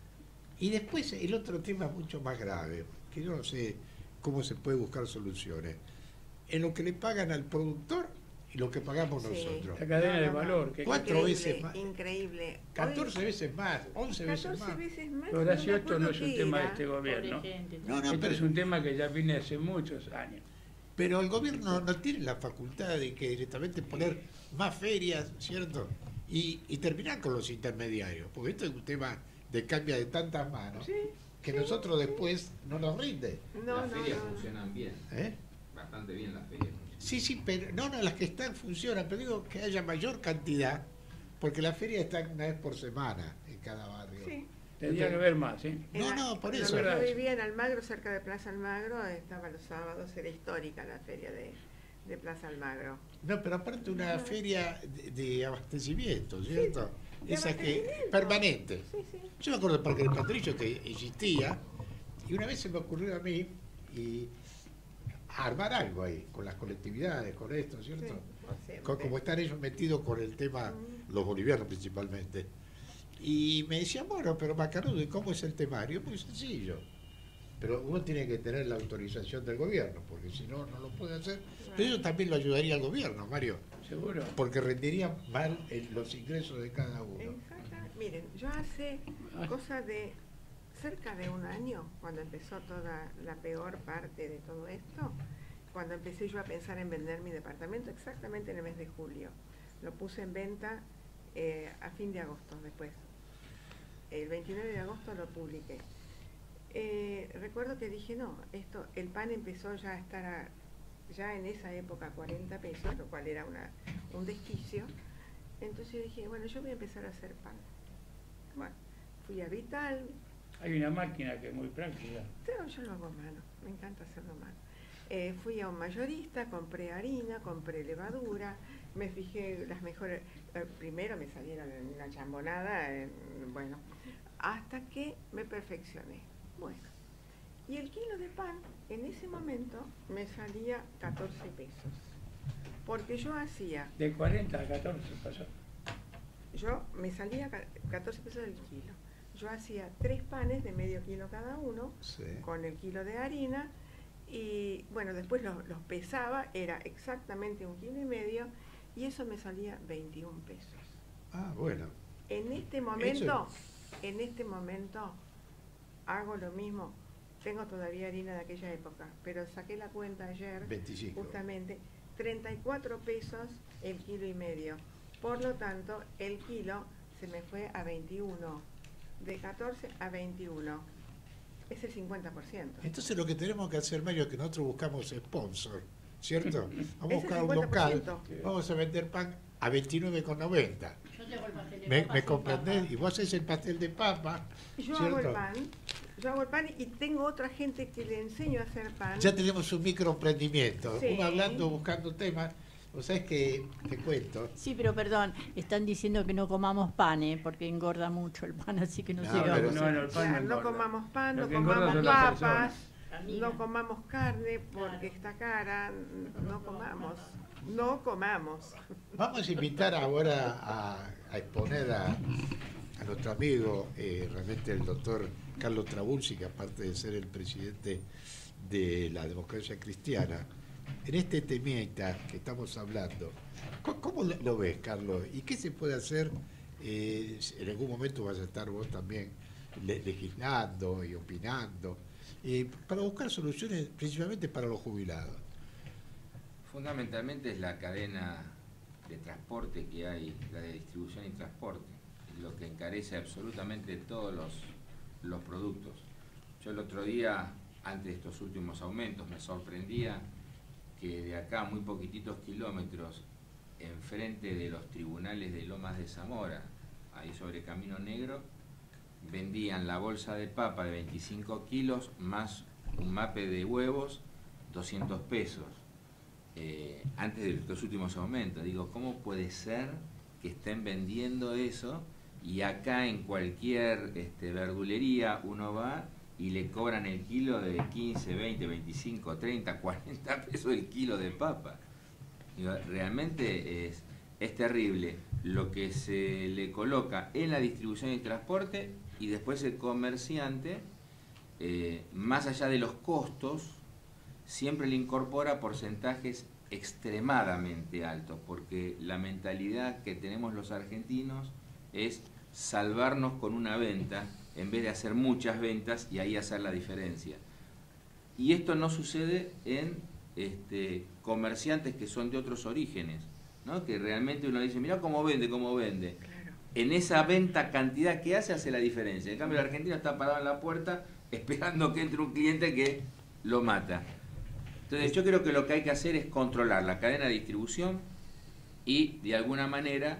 Y después el otro tema mucho más grave, que yo no sé cómo se puede buscar soluciones. En lo que le pagan al productor y lo que pagamos nosotros. La cadena de valor. Que 4 veces más. Increíble. 14 veces más, 11 veces 14 más. veces más. Horacio, me esto acuerdo no es un qué tema de era. este gobierno. Pobre gente. No, Esto pero- es un tema que ya viene hace muchos años. Pero el gobierno no tiene la facultad de que directamente poner más ferias, ¿cierto? Y terminar con los intermediarios, porque esto es un tema de cambia de tantas manos que nosotros después no nos rinde. Las ferias funcionan bien. ¿Eh? Bastante bien las ferias. Sí, pero no, las que están funcionan, pero digo que haya mayor cantidad, porque las ferias están una vez por semana en cada barrio. Sí. Tendría que haber más, ¿sí? No, por eso. Cuando yo vivía en Almagro, cerca de Plaza Almagro, estaba los sábados, era histórica la feria de Plaza Almagro. No, pero aparte una feria de abastecimiento, ¿cierto? de Esa que abastecimiento. permanente. Sí, sí. Yo me acuerdo del Parque del Patricio que existía, y una vez se me ocurrió a mí y armar algo ahí, con las colectividades, con esto, ¿cierto? Sí, Como están ellos metidos con el tema, los bolivianos principalmente. Y me decían, bueno, pero Macanudo, ¿y cómo es el temario? Muy sencillo. Pero uno tiene que tener la autorización del gobierno, porque si no, no lo puede hacer. Pero eso también lo ayudaría al gobierno, Mario. Seguro. Porque rendiría mal los ingresos de cada uno. Miren, yo hace cosa de cerca de un año, cuando empezó toda la peor parte de todo esto, cuando empecé yo a pensar en vender mi departamento, exactamente en el mes de julio. Lo puse en venta a fin de agosto después. El 29 de agosto lo publiqué. Recuerdo que dije, no, el pan empezó ya a estar ya en esa época a 40 pesos, lo cual era un desquicio. Entonces dije, bueno, yo voy a empezar a hacer pan. Bueno, fui a Vital. Hay una máquina que es muy práctica. Pero yo lo hago a mano, me encanta hacerlo a mano. Fui a un mayorista, compré harina, compré levadura, me fijé las mejores, primero me salieron en una chambonada, bueno, hasta que me perfeccioné. Bueno, y el kilo de pan en ese momento me salía 14 pesos, porque yo hacía... De 40 a 14 pasó. Yo me salía 14 pesos el kilo. Yo hacía 3 panes de medio kilo cada uno, con el kilo de harina, y bueno, después los pesaba, era exactamente 1,5 kilos, y eso me salía 21 pesos. Ah, bueno. En este momento hago lo mismo. Tengo todavía harina de aquella época, pero saqué la cuenta ayer, 25. justamente, 34 pesos el 1,5 kilos. Por lo tanto, el kilo se me fue a 21, de 14 a 21. Es el 50%. Entonces lo que tenemos que hacer, Mario, es que nosotros buscamos sponsor, ¿cierto? Vamos a Es el buscar un local, 50%. vamos a vender pan a 29,90. Yo te hago el pastel de ¿Me papa sin comprendés? papa. Y vos haces el pastel de papa, Yo ¿cierto? hago el pan y tengo otra gente que le enseño a hacer pan. Ya tenemos un microemprendimiento, Sí. uno hablando, buscando temas. O sea, es que te cuento. Sí, pero perdón, están diciendo que no comamos pan, porque engorda mucho el pan, así que no, No, sigamos. pero No, el pan No comamos pan, Lo no que engorda comamos son las papas, personas. no comamos carne porque está cara, no comamos. Vamos a invitar ahora a exponer a nuestro amigo, realmente el doctor Carlos Trabulsi, que aparte de ser el presidente de la democracia cristiana, en este temita que estamos hablando, ¿cómo lo ves, Carlos? ¿Y qué se puede hacer? En algún momento vas a estar vos también legislando y opinando, para buscar soluciones principalmente para los jubilados. Fundamentalmente es la cadena de transporte que hay, la de distribución y transporte, lo que encarece absolutamente todos los productos. Yo el otro día, antes de estos últimos aumentos, me sorprendía que de acá muy poquititos kilómetros, enfrente de los tribunales de Lomas de Zamora, ahí sobre Camino Negro, vendían la bolsa de papa de 25 kilos más un mape de huevos, 200 pesos. Antes de los últimos aumentos. Digo, ¿cómo puede ser que estén vendiendo eso y acá en cualquier verdulería uno va y le cobran el kilo de 15, 20, 25, 30, 40 pesos el kilo de papa? Digo, realmente es terrible lo que se le coloca en la distribución y transporte, y después el comerciante, más allá de los costos, siempre le incorpora porcentajes extremadamente altos, porque la mentalidad que tenemos los argentinos es salvarnos con una venta en vez de hacer muchas ventas y ahí hacer la diferencia. Y esto no sucede en comerciantes que son de otros orígenes, ¿no? Que realmente uno dice, mira cómo vende, cómo vende. Claro. En esa venta cantidad que hace la diferencia. En cambio el argentino está parado en la puerta esperando que entre un cliente que lo mata. Entonces yo creo que lo que hay que hacer es controlar la cadena de distribución y de alguna manera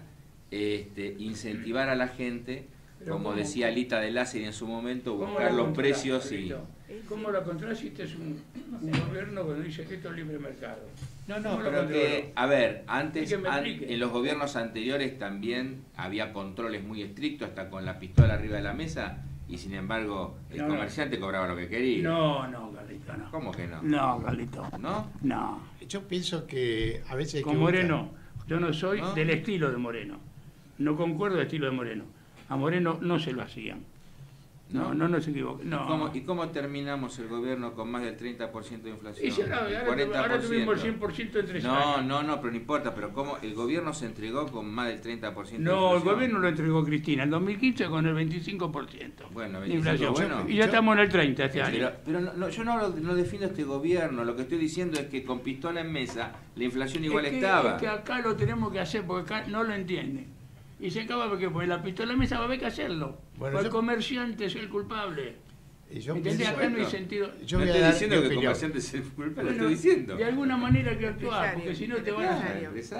incentivar a la gente, como decía Alita de Lázari en su momento, buscar los precios y... ¿Cómo lo controlas si este es un gobierno que dice que esto es libre mercado? No, pero que, a ver, antes, en los gobiernos anteriores también había controles muy estrictos, hasta con la pistola arriba de la mesa, y sin embargo el comerciante cobraba lo que quería. No, Galito, no. ¿Cómo que no? No, Galito. ¿No? No. Yo pienso que a veces... Con Moreno, yo no soy del estilo de Moreno. No concuerdo del estilo de Moreno. A Moreno no se lo hacían. No nos equivoquemos. No. ¿Y cómo terminamos el gobierno con más del 30% de inflación? Y ahora tuvimos el 100% en 3 años. No, pero no importa. Pero ¿cómo el gobierno se entregó con más del 30% de inflación? No, el gobierno lo entregó Cristina en 2015 con el 25%. Bueno, de inflación. Y ya estamos en el 30% este año. Pero yo no defiendo este gobierno. Lo que estoy diciendo es que con pistola en mesa la inflación igual estaba. Es que acá lo tenemos que hacer porque acá no lo entienden. Y se acaba porque la pistola en mesa va a haber que hacerlo. Bueno, el comerciante es el culpable. ¿Entendés? Acá no hay sentido. Yo no estoy diciendo que el comerciante es el culpable, lo estoy diciendo. De alguna manera hay que actuar, porque si no te van a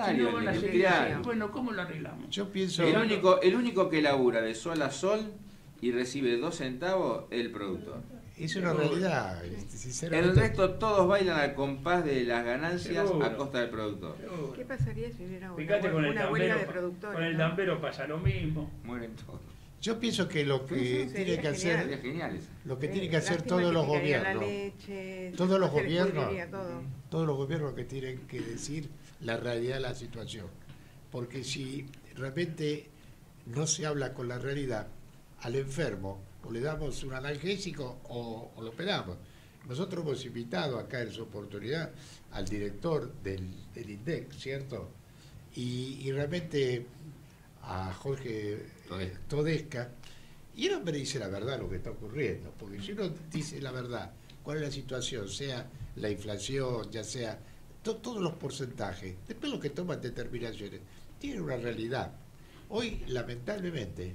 hacer. Bueno, ¿cómo lo arreglamos? Yo pienso. El único que labura de sol a sol y recibe 2 centavos es el productor. Es una realidad, sinceramente. El resto todos bailan al compás de las ganancias a costa del productor. ¿Qué pasaría si hubiera una huelga de productores? Con el dambero pasa lo mismo. Mueren todos. Yo pienso que lo que tiene que hacer, tienen que hacer todos los gobiernos, todos los gobiernos que tienen que decir la realidad de la situación, porque si realmente no se habla con la realidad, al enfermo o le damos un analgésico o lo operamos. Nosotros hemos invitado acá en su oportunidad al director del INDEC, ¿cierto? Y realmente a Jorge Todesca, y el hombre dice la verdad lo que está ocurriendo, porque si uno dice la verdad, cuál es la situación, sea la inflación, ya sea todos los porcentajes, después lo que toman determinaciones, tienen una realidad. Hoy, lamentablemente,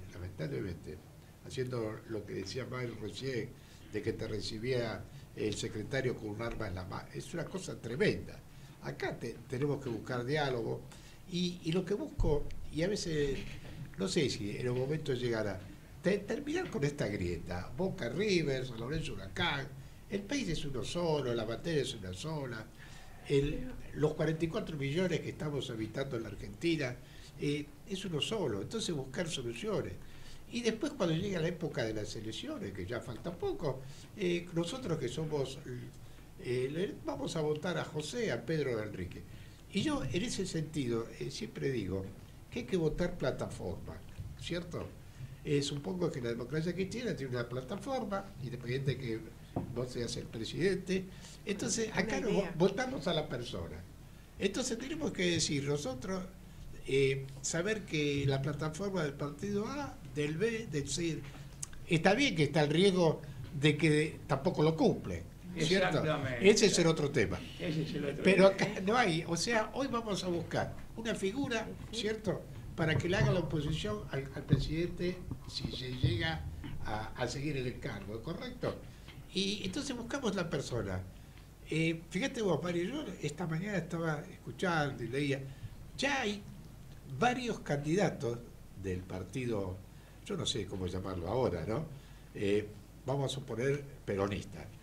haciendo lo que decía Mael recién, de que te recibía el secretario con un arma en la mano, es una cosa tremenda. Acá tenemos que buscar diálogo, y lo que busco, y a veces, no sé si en el momento llegará, terminar con esta grieta, Boca River, San Lorenzo Huracán, el país es uno solo, la materia es una sola, los 44 millones que estamos habitando en la Argentina, es uno solo, entonces buscar soluciones. Y después cuando llega la época de las elecciones, que ya falta poco, nosotros que somos, vamos a votar a José, a Pedro, a Enrique. Y yo en ese sentido siempre digo que hay que votar plataforma, ¿cierto? Supongo que la democracia cristiana tiene una plataforma, independiente que vos seas el presidente. Entonces acá votamos a la persona. Entonces tenemos que decir nosotros, saber que la plataforma del partido A, del B, del C, está bien que está el riesgo de que tampoco lo cumple, ¿cierto? Ese es el otro tema. Pero acá no hay, o sea, hoy vamos a buscar una figura, ¿cierto?, para que le haga la oposición al presidente si se llega a seguir en el cargo, ¿correcto? Y entonces buscamos la persona. Fíjate vos, Mario, yo esta mañana estaba escuchando y leía, ya hay varios candidatos del partido, yo no sé cómo llamarlo ahora, ¿no? Vamos a suponer peronista,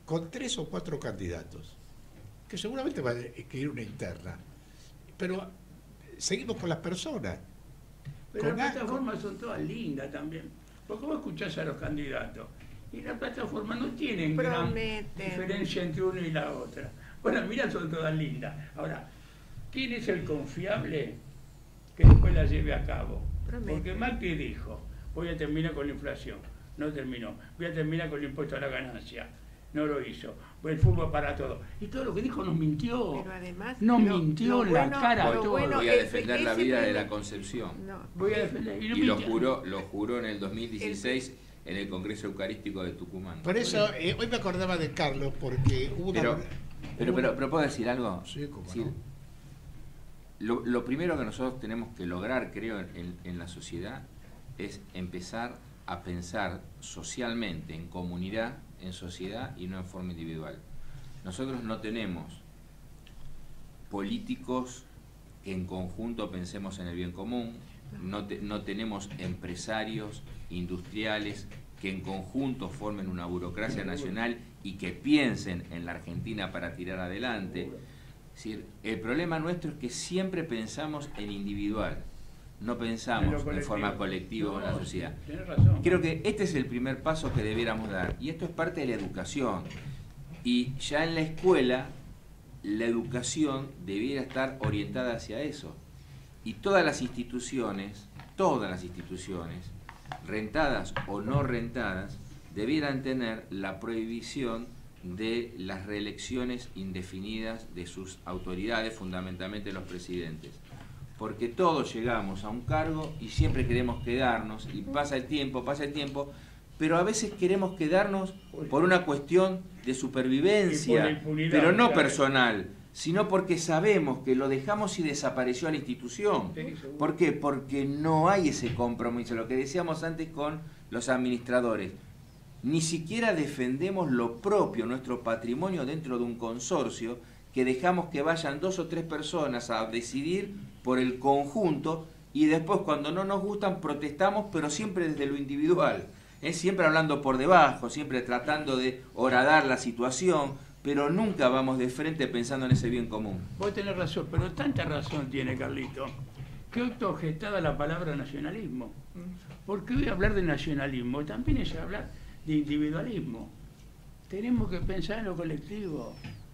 con 3 o 4 candidatos, que seguramente va a ir una interna, pero seguimos con las personas. Pero las plataformas son todas lindas también, porque vos escuchás a los candidatos y las plataformas no tienen gran diferencia entre una y la otra. Bueno, mira, son todas lindas. Ahora, ¿quién es el confiable que después la lleve a cabo? Porque Macri dijo, voy a terminar con la inflación, no terminó, voy a terminar con el impuesto a la ganancia, no lo hizo, el fútbol para todo. Y todo lo que dijo nos mintió, pero además, mintió en la cara a todos. Voy a defender la vida de la Concepción. Voy a defender, y lo juró en el 2016 en el Congreso Eucarístico de Tucumán. Por eso, hoy me acordaba de Carlos, porque hubo pero ¿puedo decir algo? Sí, como sí. Lo primero que nosotros tenemos que lograr, creo, en la sociedad es empezar a pensar socialmente, en comunidad, en sociedad y no en forma individual. Nosotros no tenemos políticos que en conjunto pensemos en el bien común, no tenemos empresarios, industriales que en conjunto formen una burocracia nacional y que piensen en la Argentina para tirar adelante. Es decir, el problema nuestro es que siempre pensamos en individual, no pensamos en forma colectiva en la sociedad. Creo que este es el primer paso que debiéramos dar, y esto es parte de la educación. Y ya en la escuela, la educación debiera estar orientada hacia eso. Y todas las instituciones, rentadas o no rentadas, debieran tener la prohibición de las reelecciones indefinidas de sus autoridades, fundamentalmente los presidentes. Porque todos llegamos a un cargo y siempre queremos quedarnos, y pasa el tiempo, pero a veces queremos quedarnos por una cuestión de supervivencia, pero no personal, sino porque sabemos que lo dejamos y desapareció a la institución. ¿Por qué? Porque no hay ese compromiso, lo que decíamos antes con los administradores. Ni siquiera defendemos lo propio, nuestro patrimonio dentro de un consorcio, que dejamos que vayan 2 o 3 personas a decidir por el conjunto y después cuando no nos gustan protestamos, pero siempre desde lo individual, siempre hablando por debajo, siempre tratando de horadar la situación, pero nunca vamos de frente pensando en ese bien común. Vos tenés razón, pero tanta razón tiene Carlito, que autogestada la palabra nacionalismo. Porque hoy hablar de nacionalismo también es hablar de individualismo. Tenemos que pensar en lo colectivo.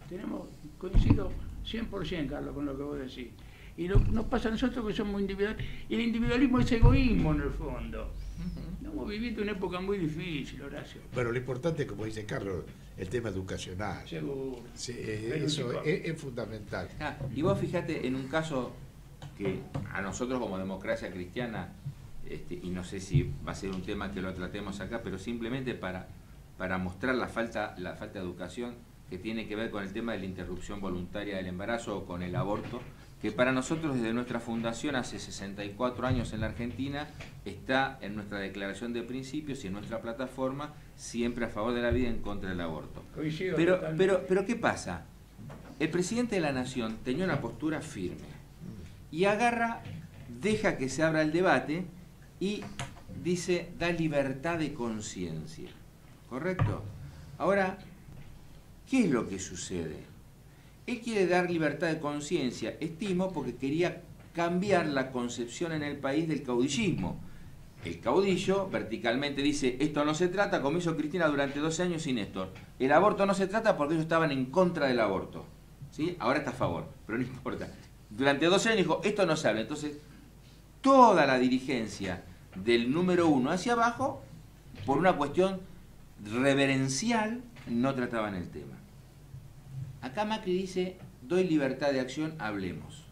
Coincido 100%, Carlos, con lo que vos decís. Y nos pasa a nosotros que somos individuales. Y el individualismo es egoísmo en el fondo. Estamos viviendo una época muy difícil, Horacio. Bueno, lo importante, como dice Carlos, el tema educacional. Seguro. Sí, eso es fundamental. Y vos fíjate en un caso que a nosotros como democracia cristiana, y no sé si va a ser un tema que lo tratemos acá, pero simplemente para mostrar la falta de educación que tiene que ver con el tema de la interrupción voluntaria del embarazo o con el aborto, que para nosotros desde nuestra fundación hace 64 años en la Argentina está en nuestra declaración de principios y en nuestra plataforma siempre a favor de la vida y en contra del aborto. Pero ¿qué pasa? El presidente de la Nación tenía una postura firme y deja que se abra el debate y dice, da libertad de conciencia, ¿correcto? Ahora, ¿qué es lo que sucede? Él quiere dar libertad de conciencia, estimo, porque quería cambiar la concepción en el país del caudillismo. El caudillo verticalmente dice, esto no se trata, como hizo Cristina durante 12 años y Néstor. El aborto no se trata porque ellos estaban en contra del aborto, ¿sí? Ahora está a favor, pero no importa. Durante 12 años dijo, esto no se habla. Entonces, toda la dirigencia del número 1 hacia abajo, por una cuestión reverencial, no trataban el tema. Acá Macri dice, doy libertad de acción, hablemos.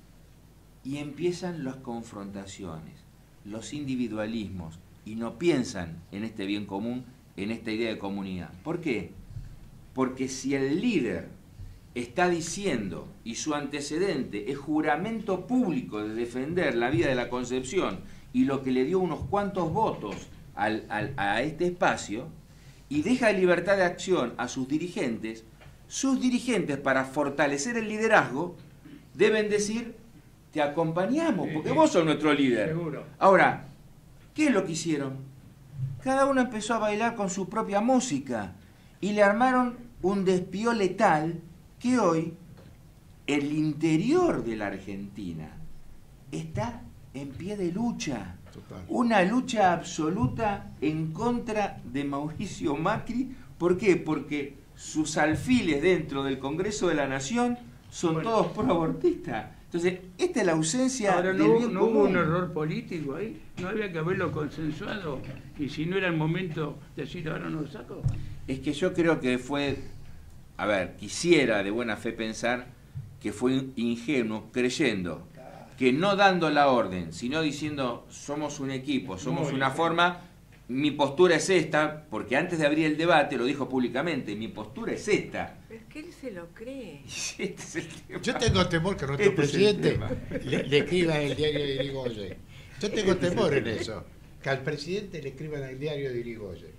Y empiezan las confrontaciones, los individualismos, y no piensan en este bien común, en esta idea de comunidad. ¿Por qué? Porque si el líder está diciendo, y su antecedente es juramento público de defender la vida de la Concepción, y lo que le dio unos cuantos votos a este espacio, y deja libertad de acción a sus dirigentes para fortalecer el liderazgo deben decir, te acompañamos, porque vos sos nuestro líder. Seguro. Ahora, ¿qué es lo que hicieron? Cada uno empezó a bailar con su propia música y le armaron un despiole tal que hoy el interior de la Argentina está en pie de lucha. Total. Una lucha absoluta en contra de Mauricio Macri. ¿Por qué? Porque sus alfiles dentro del Congreso de la Nación son todos pro-abortistas. Entonces, esta es la ausencia ahora, del bien ¿no hubo común. un error político ahí? ¿No había que haberlo consensuado? Y si no era el momento, decir ahora no lo saco. Es que yo creo que fue, a ver, quisiera de buena fe pensar que fue ingenuo creyendo que no dando la orden, sino diciendo somos un equipo, somos una forma, mi postura es esta, porque antes de abrir el debate lo dijo públicamente, mi postura es esta. Es que él se lo cree. Este es el tema. Yo tengo temor que nuestro Este es el presidente tema. le escriba en el diario de Irigoyen. Yo tengo temor en eso, que al presidente le escriban al diario de Irigoyen.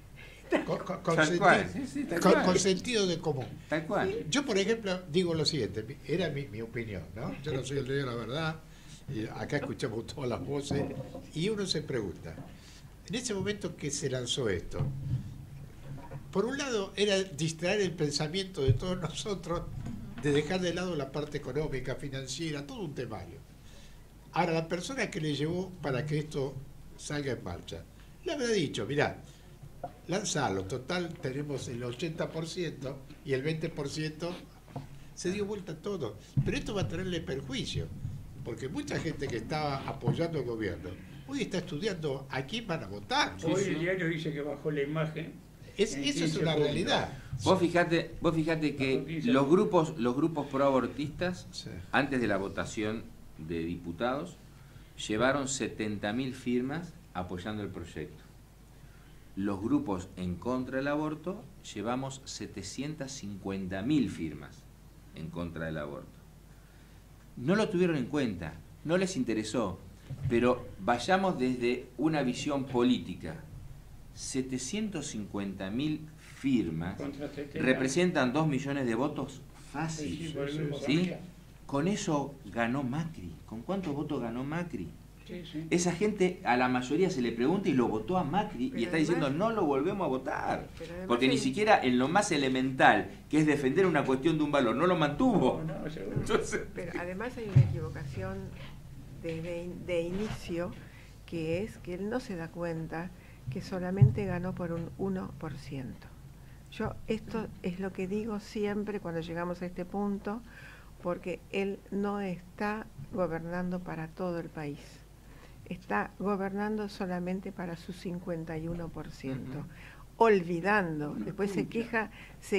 Con sentido de común. Tal cual. Yo, por ejemplo, digo lo siguiente, era mi opinión, ¿no? Yo no soy el rey de la verdad, y acá escuchamos todas las voces, y uno se pregunta, en ese momento que se lanzó esto, por un lado era distraer el pensamiento de todos nosotros, de dejar de lado la parte económica, financiera, todo un temario. Ahora, la persona que le llevó para que esto salga en marcha, le habrá dicho, mirá, lanzarlo, total tenemos el 80% y el 20% se dio vuelta todo. Pero esto va a traerle perjuicio, porque mucha gente que estaba apoyando al gobierno hoy está estudiando a quién van a votar. Hoy el diario dice que bajó la imagen. Eso es una realidad. Vos fijate que los grupos proabortistas, antes de la votación de diputados, llevaron 70.000 firmas apoyando el proyecto. Los grupos en contra del aborto llevamos 750.000 firmas en contra del aborto. No lo tuvieron en cuenta, no les interesó, pero vayamos desde una visión política. 750.000 firmas representan 2 millones de votos fácil, ¿sí? Con eso ganó Macri. ¿Con cuántos votos ganó Macri? Esa gente, a la mayoría se le pregunta y lo votó a Macri, y está diciendo no lo volvemos a votar, porque ni siquiera en lo más elemental, que es defender una cuestión de un valor, no lo mantuvo. Entonces, pero además hay una equivocación de inicio, que es que él no se da cuenta que solamente ganó por un 1%. Yo esto es lo que digo siempre cuando llegamos a este punto, porque él no está gobernando para todo el país. Está gobernando solamente para su 51%, olvidando, después se queja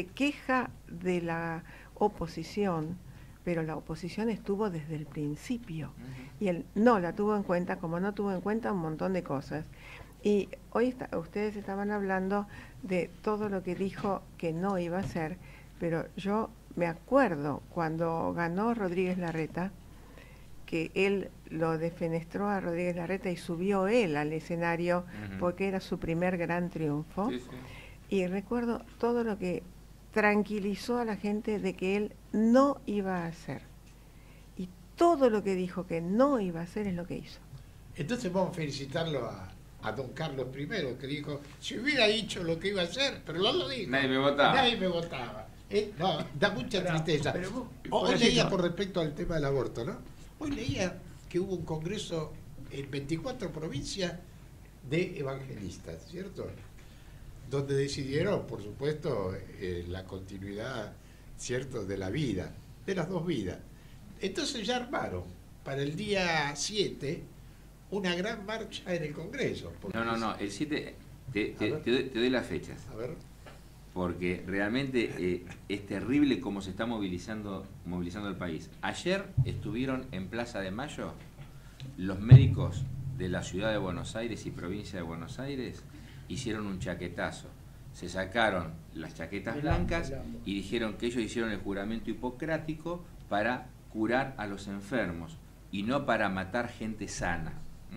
de la oposición, pero la oposición estuvo desde el principio, y él no la tuvo en cuenta, como no tuvo en cuenta un montón de cosas. Y hoy ustedes estaban hablando de todo lo que dijo que no iba a hacer, pero yo me acuerdo cuando ganó Rodríguez Larreta, que él lo defenestró a Rodríguez Larreta y subió él al escenario porque era su primer gran triunfo. Sí, sí. Y recuerdo todo lo que tranquilizó a la gente de que él no iba a hacer. Y todo lo que dijo que no iba a hacer es lo que hizo. Entonces vamos a felicitarlo a don Carlos I, que dijo, si hubiera dicho lo que iba a hacer, pero no lo dijo. Nadie me votaba. Nadie me votaba. No, da mucha tristeza. Hoy leía por respecto al tema del aborto, ¿no? Hoy leía que hubo un congreso en 24 provincias de evangelistas, ¿cierto? Donde decidieron, por supuesto, la continuidad, ¿cierto?, de la vida, de las dos vidas. Entonces ya armaron para el día 7 una gran marcha en el Congreso. No, el 7, te doy las fechas. A ver. Porque realmente es terrible cómo se está movilizando el país. Ayer estuvieron en Plaza de Mayo los médicos de la ciudad de Buenos Aires y provincia de Buenos Aires, hicieron un chaquetazo. Se sacaron las chaquetas blancas y dijeron que ellos hicieron el juramento hipocrático para curar a los enfermos y no para matar gente sana.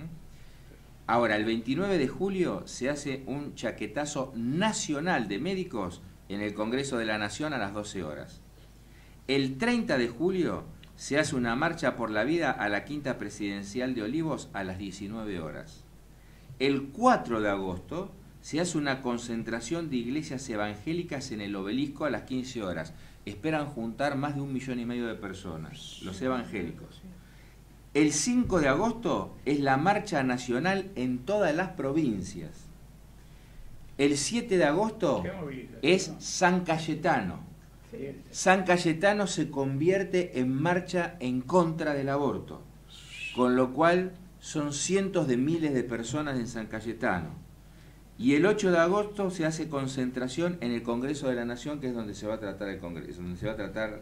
Ahora, el 29 de julio se hace un chaquetazo nacional de médicos en el Congreso de la Nación a las 12 horas. El 30 de julio se hace una marcha por la vida a la Quinta Presidencial de Olivos a las 19 horas. El 4 de agosto se hace una concentración de iglesias evangélicas en el Obelisco a las 15 horas. Esperan juntar más de 1,5 millones de personas, los evangélicos. El 5 de agosto es la marcha nacional en todas las provincias. El 7 de agosto es San Cayetano. San Cayetano se convierte en marcha en contra del aborto, con lo cual son cientos de miles de personas en San Cayetano. Y el 8 de agosto se hace concentración en el Congreso de la Nación, que es donde se va a tratar el Congreso, donde se va a tratar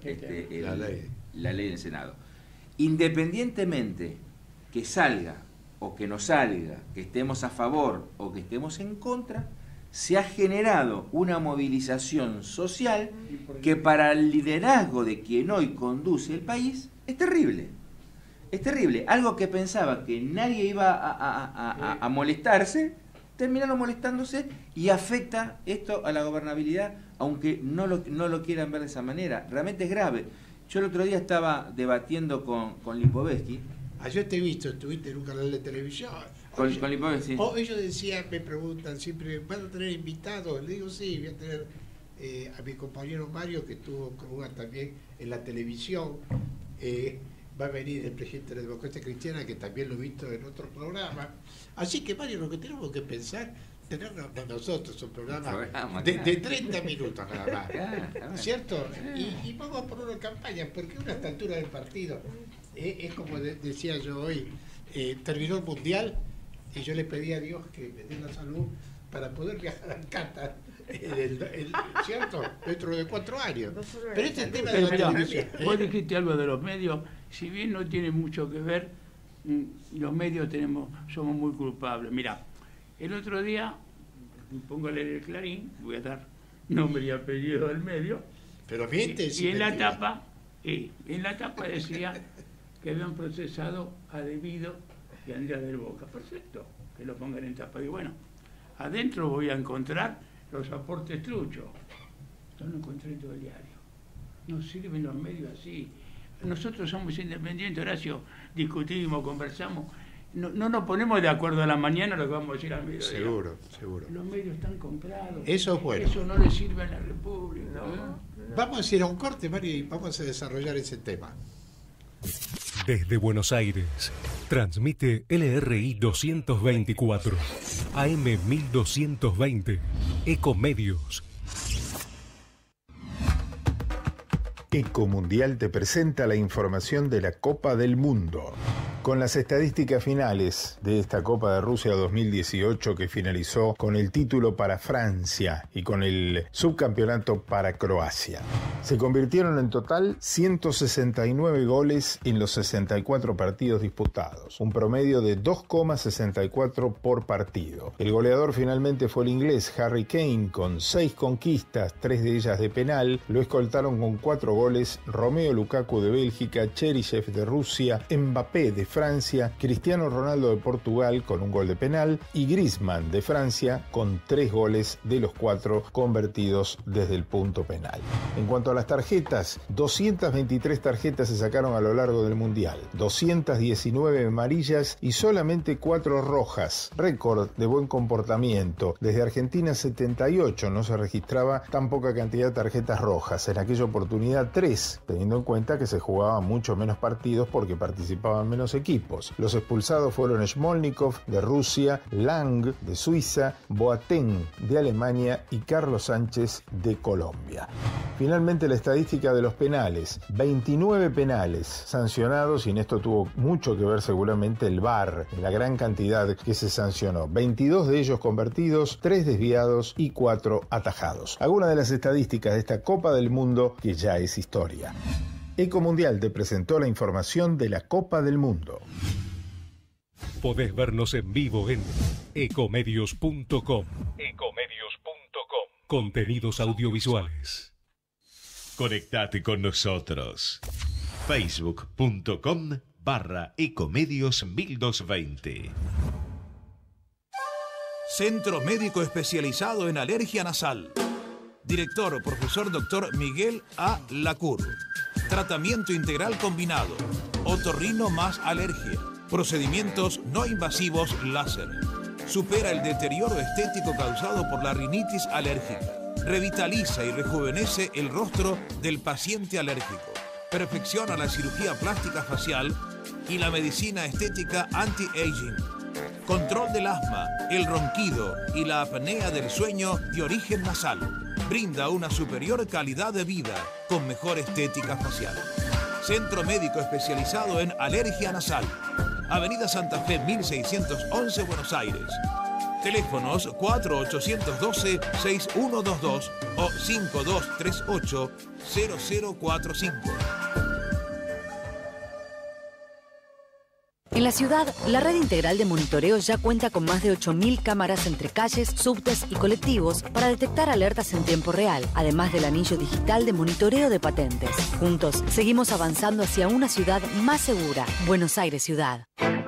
la ley del Senado. Independientemente que salga o que no salga, que estemos a favor o que estemos en contra, se ha generado una movilización social que para el liderazgo de quien hoy conduce el país es terrible. Es terrible. Algo que pensaba que nadie iba a molestarse, terminaron molestándose y afecta esto a la gobernabilidad, aunque no lo quieran ver de esa manera. Realmente es grave. Yo el otro día estaba debatiendo con Lipovetsky. Yo te he visto, estuviste en un canal de televisión. Con Lipovetsky. Ellos decían, me preguntan siempre, ¿van a tener invitados? Le digo, sí, voy a tener a mi compañero Mario, que estuvo con una también en la televisión. Va a venir el presidente de la Democracia Cristiana, que también lo he visto en otro programa. Así que, Mario, lo que tenemos que pensar, tener nosotros un programa de 30 minutos nada más, ¿cierto? Y vamos a poner una campaña, porque a esta altura del partido, es como decía yo hoy, terminó el Mundial, y yo le pedí a Dios que me dé la salud para poder viajar a Qatar, ¿cierto? Dentro de 4 años. Pero este es el tema de la televisión. Vos dijiste algo de los medios, si bien no tiene mucho que ver, los medios somos muy culpables. Mirá, el otro día, me pongo a leer el Clarín, voy a dar nombre y apellido del medio, pero miente, y en la tapa decía que habían procesado a Devido y a Andrea del Boca. Perfecto, que lo pongan en tapa. Y bueno, adentro voy a encontrar los aportes truchos. Yo no encontré todo el diario. No sirven los medios así. Nosotros somos independientes, Horacio, discutimos, conversamos. No nos ponemos de acuerdo a la mañana lo que vamos a decir al mediodía. Seguro. Los medios están comprados. Eso es bueno. Eso no le sirve a la República. ¿No? Vamos a ir a un corte, Mario, y vamos a desarrollar ese tema. Desde Buenos Aires, transmite LRI 224, AM 1220, Ecomedios. Ecomundial te presenta la información de la Copa del Mundo. Con las estadísticas finales de esta Copa de Rusia 2018 que finalizó con el título para Francia y con el subcampeonato para Croacia. Se convirtieron en total 169 goles en los 64 partidos disputados, un promedio de 2,64 por partido. El goleador finalmente fue el inglés Harry Kane con 6 conquistas, 3 de ellas de penal. Lo escoltaron con 4 goles Romeo Lukaku de Bélgica, Cheryshev de Rusia, Mbappé de Francia, Cristiano Ronaldo de Portugal con un gol de penal y Griezmann de Francia con 3 goles de los 4 convertidos desde el punto penal. En cuanto a las tarjetas, 223 tarjetas se sacaron a lo largo del Mundial, 219 amarillas y solamente 4 rojas, récord de buen comportamiento. Desde Argentina 78 no se registraba tan poca cantidad de tarjetas rojas, en aquella oportunidad 3, teniendo en cuenta que se jugaban mucho menos partidos porque participaban menos equipos. Los expulsados fueron Smolnikov de Rusia, Lang de Suiza, Boateng de Alemania y Carlos Sánchez de Colombia. Finalmente la estadística de los penales, 29 penales sancionados, y en esto tuvo mucho que ver seguramente el VAR, en la gran cantidad que se sancionó, 22 de ellos convertidos, 3 desviados y 4 atajados. Algunas de las estadísticas de esta Copa del Mundo que ya es historia. Ecomundial te presentó la información de la Copa del Mundo. Podés vernos en vivo en ecomedios.com. Contenidos audiovisuales. Conectate con nosotros. Facebook.com/Ecomedios 1220. Centro Médico Especializado en Alergia Nasal. Director, profesor Dr. Miguel A. Lacour. Tratamiento integral combinado. Otorrino más alergia. Procedimientos no invasivos láser. Supera el deterioro estético causado por la rinitis alérgica. Revitaliza y rejuvenece el rostro del paciente alérgico. Perfecciona la cirugía plástica facial y la medicina estética anti-aging. Control del asma, el ronquido y la apnea del sueño de origen nasal. Brinda una superior calidad de vida con mejor estética facial. Centro médico especializado en alergia nasal. Avenida Santa Fe 1611, Buenos Aires. Teléfonos 4812-6122 o 5238-0045. En la ciudad, la red integral de monitoreo ya cuenta con más de 8.000 cámaras entre calles, subtes y colectivos para detectar alertas en tiempo real, además del anillo digital de monitoreo de patentes. Juntos, seguimos avanzando hacia una ciudad más segura. Buenos Aires Ciudad.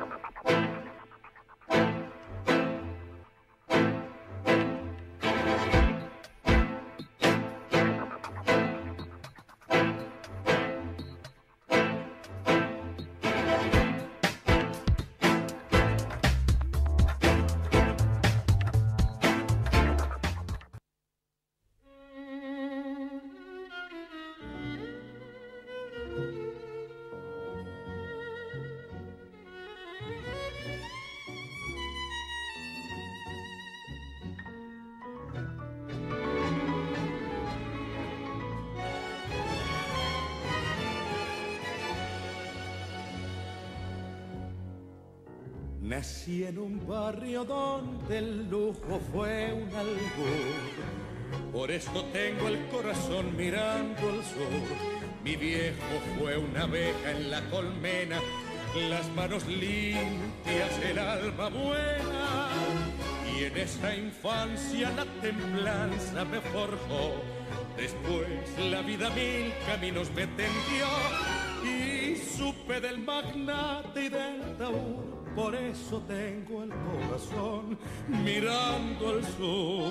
Nací en un barrio donde el lujo fue un albur. Por esto tengo el corazón mirando al sur. Mi viejo fue una abeja en la colmena, las manos limpias, el alma buena. Y en esa infancia la templanza me forjó. Después la vida mil caminos me tendió y supe del magnate y del taur. Por eso tengo el corazón mirando al sur.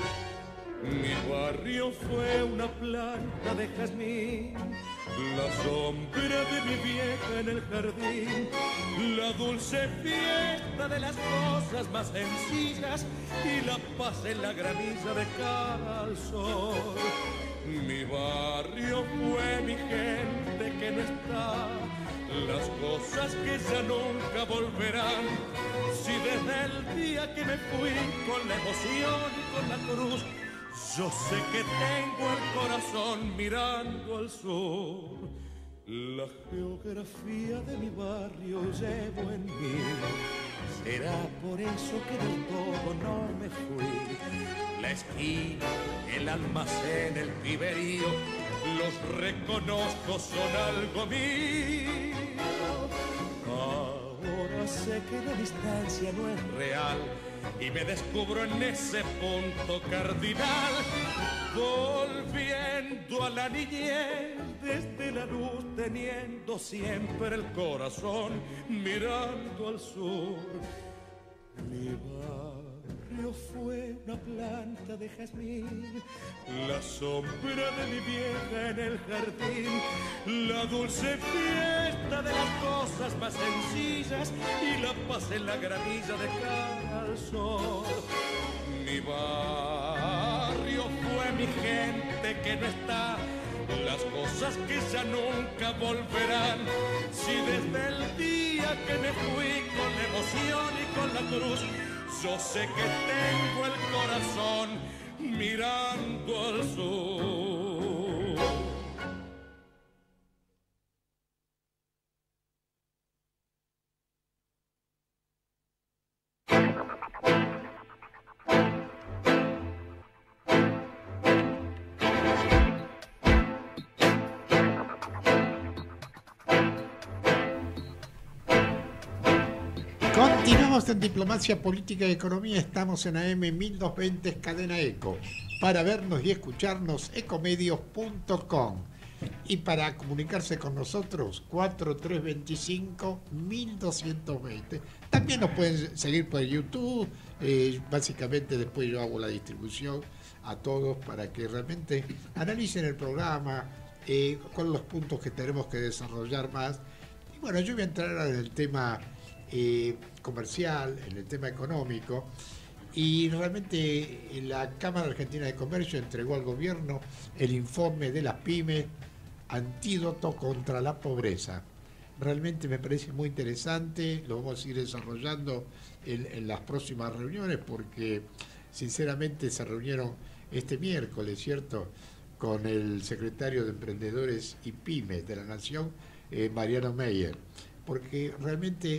Mi barrio fue una planta de jazmín, la sombra de mi vieja en el jardín, la dulce fiesta de las cosas más sencillas y la paz en la graniza de cara al sol. Mi barrio fue mi gente que no está, las cosas que ya nunca volverán. Si desde el día que me fui con la emoción y con la cruz, yo sé que tengo el corazón mirando al sur. La geografía de mi barrio llevo en mí. Será por eso que del todo no me fui. La esquina, el almacén, el piberío, los reconozco, son algo mío. Ahora sé que la distancia no es real y me descubro en ese punto cardinal, volviendo a la niñez desde la luz, teniendo siempre el corazón mirando al sur. Mi barrio fue una planta de jazmín, la sombra de mi vieja en el jardín, la dulce fiesta de las cosas más sencillas y la paz en la granilla de cara al sol. Mi barrio fue mi gente que no está, las cosas que ya nunca volverán. Si desde el día que me fui con la emoción y con la cruz, yo sé que tengo el corazón mirando al sur. Continuamos en Diplomacia Política y Economía. Estamos en AM 1220 Cadena Eco. Para vernos y escucharnos, ecomedios.com. Y para comunicarse con nosotros, 4325-1220. También nos pueden seguir por YouTube. Básicamente después yo hago la distribución a todos para que realmente analicen el programa, con los puntos que tenemos que desarrollar más. Y bueno, yo voy a entrar en el tema comercial, en el tema económico, y realmente la Cámara Argentina de Comercio entregó al gobierno el informe de las pymes, antídoto contra la pobreza. Realmente me parece muy interesante, lo vamos a ir desarrollando en las próximas reuniones, porque sinceramente se reunieron este miércoles, ¿cierto?, con el secretario de Emprendedores y Pymes de la Nación, Mariano Meyer, porque realmente,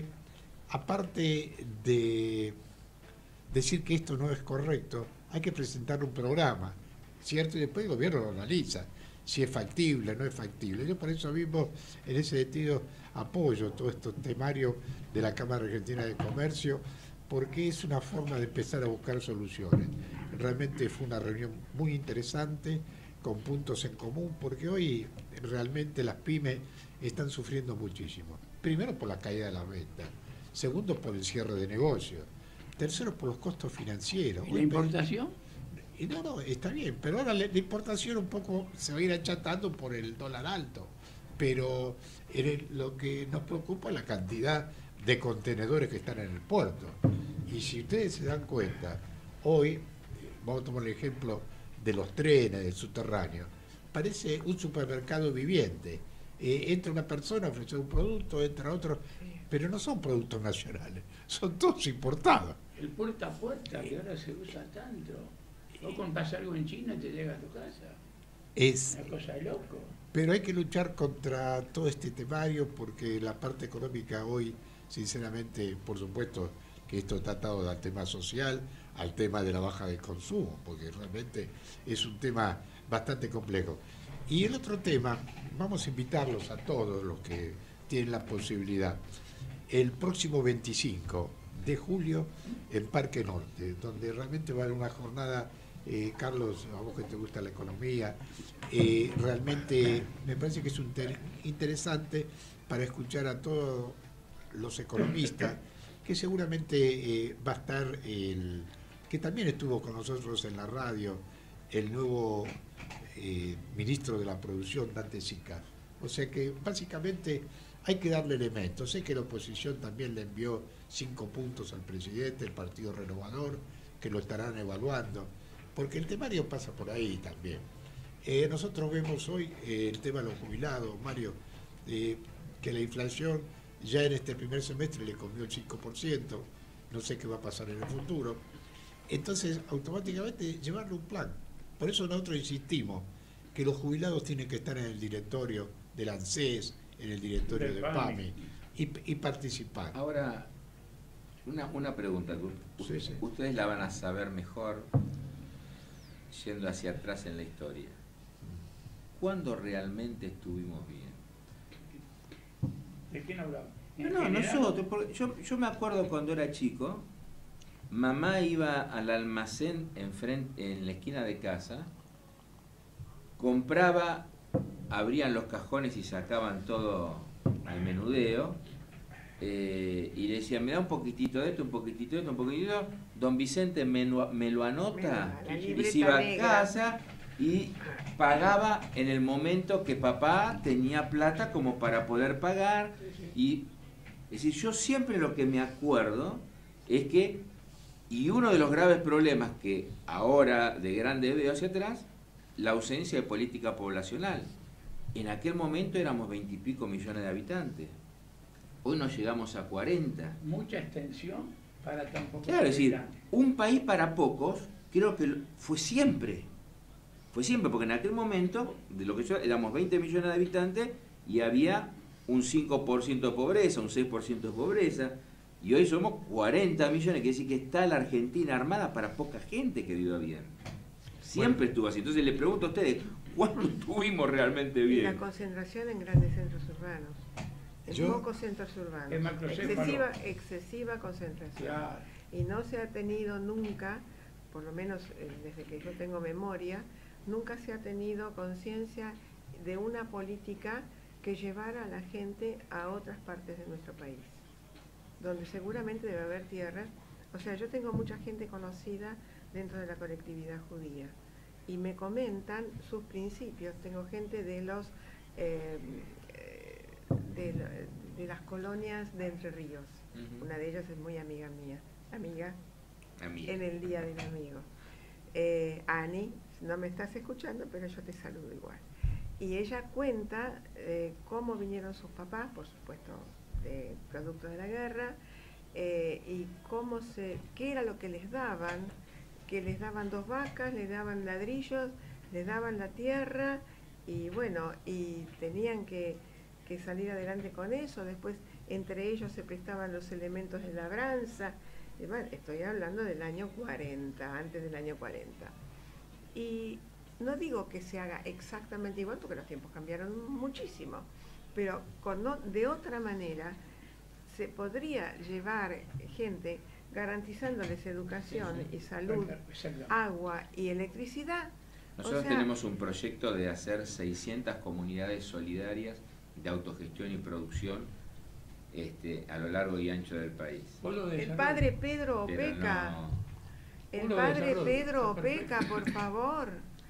aparte de decir que esto no es correcto, hay que presentar un programa, ¿cierto? Y después el gobierno lo analiza, si es factible o no es factible. Yo por eso mismo, en ese sentido, apoyo todo esto temario de la Cámara Argentina de Comercio, porque es una forma de empezar a buscar soluciones. Realmente fue una reunión muy interesante, con puntos en común, porque hoy realmente las pymes están sufriendo muchísimo. Primero por la caída de las ventas, segundo por el cierre de negocios, tercero por los costos financieros. ¿Y la importación? Y no, está bien, pero ahora la importación un poco se va a ir achatando por el dólar alto, pero lo que nos preocupa es la cantidad de contenedores que están en el puerto. Y si ustedes se dan cuenta, hoy, vamos a tomar el ejemplo de los trenes, del subterráneo, parece un supermercado viviente. Entra una persona a ofrecer un producto, entra otro, pero no son productos nacionales, son todos importados. El puerta a puerta, que ahora se usa tanto. Vos compras algo en China y te llega a tu casa. Es una cosa de loco. Pero hay que luchar contra todo este temario, porque la parte económica hoy, sinceramente, por supuesto que esto está atado al tema social, al tema de la baja del consumo, porque realmente es un tema bastante complejo. Y el otro tema, vamos a invitarlos a todos los que tienen la posibilidad, el próximo 25 de julio en Parque Norte, donde realmente va a haber una jornada, Carlos, a vos que te gusta la economía, realmente me parece que es interesante para escuchar a todos los economistas, que seguramente va a estar que también estuvo con nosotros en la radio, el nuevo ministro de la Producción, Dante Sica. O sea que básicamente hay que darle elementos. Sé que la oposición también le envió 5 puntos al presidente, el Partido Renovador, que lo estarán evaluando, porque el temario pasa por ahí también. Nosotros vemos hoy el tema de los jubilados, Mario, que la inflación ya en este primer semestre le comió el 5%, no sé qué va a pasar en el futuro. Entonces, automáticamente llevarle un plan. Por eso nosotros insistimos que los jubilados tienen que estar en el directorio del ANSES, en el directorio de PAMI y participar. Ahora, una pregunta. Ustedes la van a saber mejor yendo hacia atrás en la historia. ¿Cuándo realmente estuvimos bien? ¿De quién hablaba? No, nosotros. Porque yo me acuerdo cuando era chico, mamá iba al almacén en la esquina de casa, compraba, abrían los cajones y sacaban todo al menudeo, y le decían, me da un poquitito de esto, un poquitito de esto, un poquitito, don Vicente me lo anota, y se iba a casa y pagaba en el momento que papá tenía plata como para poder pagar. Y es decir, yo siempre lo que me acuerdo es que, y uno de los graves problemas que ahora de grande veo hacia atrás, la ausencia de política poblacional. En aquel momento éramos 20 y pico millones de habitantes. Hoy nos llegamos a 40. Mucha extensión para tan pocos. Claro, es decir, un país para pocos, creo que fue siempre. Fue siempre, porque en aquel momento, de lo que yo, éramos 20 millones de habitantes y había un 5% de pobreza, un 6% de pobreza, y hoy somos 40 millones, quiere decir que está la Argentina armada para poca gente que viva bien. Siempre estuvo así. Entonces le pregunto a ustedes, ¿cuándo estuvimos realmente bien? Y la concentración en grandes centros urbanos. En pocos centros urbanos. Excesiva concentración. Claro. Y no se ha tenido nunca, por lo menos desde que yo tengo memoria, nunca se ha tenido conciencia de una política que llevara a la gente a otras partes de nuestro país, donde seguramente debe haber tierras. O sea, yo tengo mucha gente conocida dentro de la colectividad judía y me comentan sus principios. Tengo gente de de las colonias de Entre Ríos. Una de ellas es muy amiga mía. Amiga. En el Día del Amigo. Ani, no me estás escuchando, pero yo te saludo igual. Y ella cuenta cómo vinieron sus papás, por supuesto, producto de la guerra, y qué era lo que les daban, que les daban 2 vacas, les daban ladrillos, les daban la tierra, y bueno, y tenían que salir adelante con eso. Después entre ellos se prestaban los elementos de labranza. Y bueno, estoy hablando del año 40, antes del año 40. Y no digo que se haga exactamente igual, porque los tiempos cambiaron muchísimo, pero de otra manera se podría llevar gente garantizándoles educación y salud, agua y electricidad. Nosotros tenemos un proyecto de hacer 600 comunidades solidarias de autogestión y producción a lo largo y ancho del país. El padre Pedro Opeca, el padre Pedro Opeca, por favor.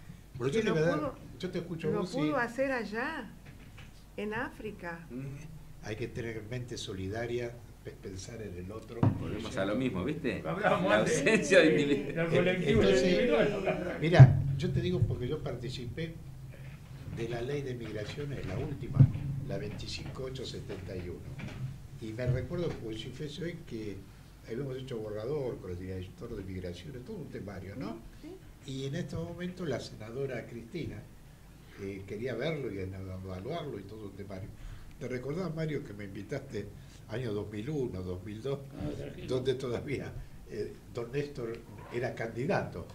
Yo te escucho lo vos, pudo hacer allá, en África. Hay que tener mente solidaria, pensar en el otro. Volvemos a lo mismo, ¿viste? La ausencia de Entonces, mira, yo te digo porque yo participé de la ley de migraciones, la última, la 25871. Y me recuerdo como si fuese hoy que habíamos hecho borrador con el director de migraciones, todo un temario, ¿no? Y en estos momentos la senadora Cristina quería verlo y evaluarlo y todo un temario. Te recordás, Mario, que me invitaste año 2001, 2002, donde todavía don Néstor era candidato.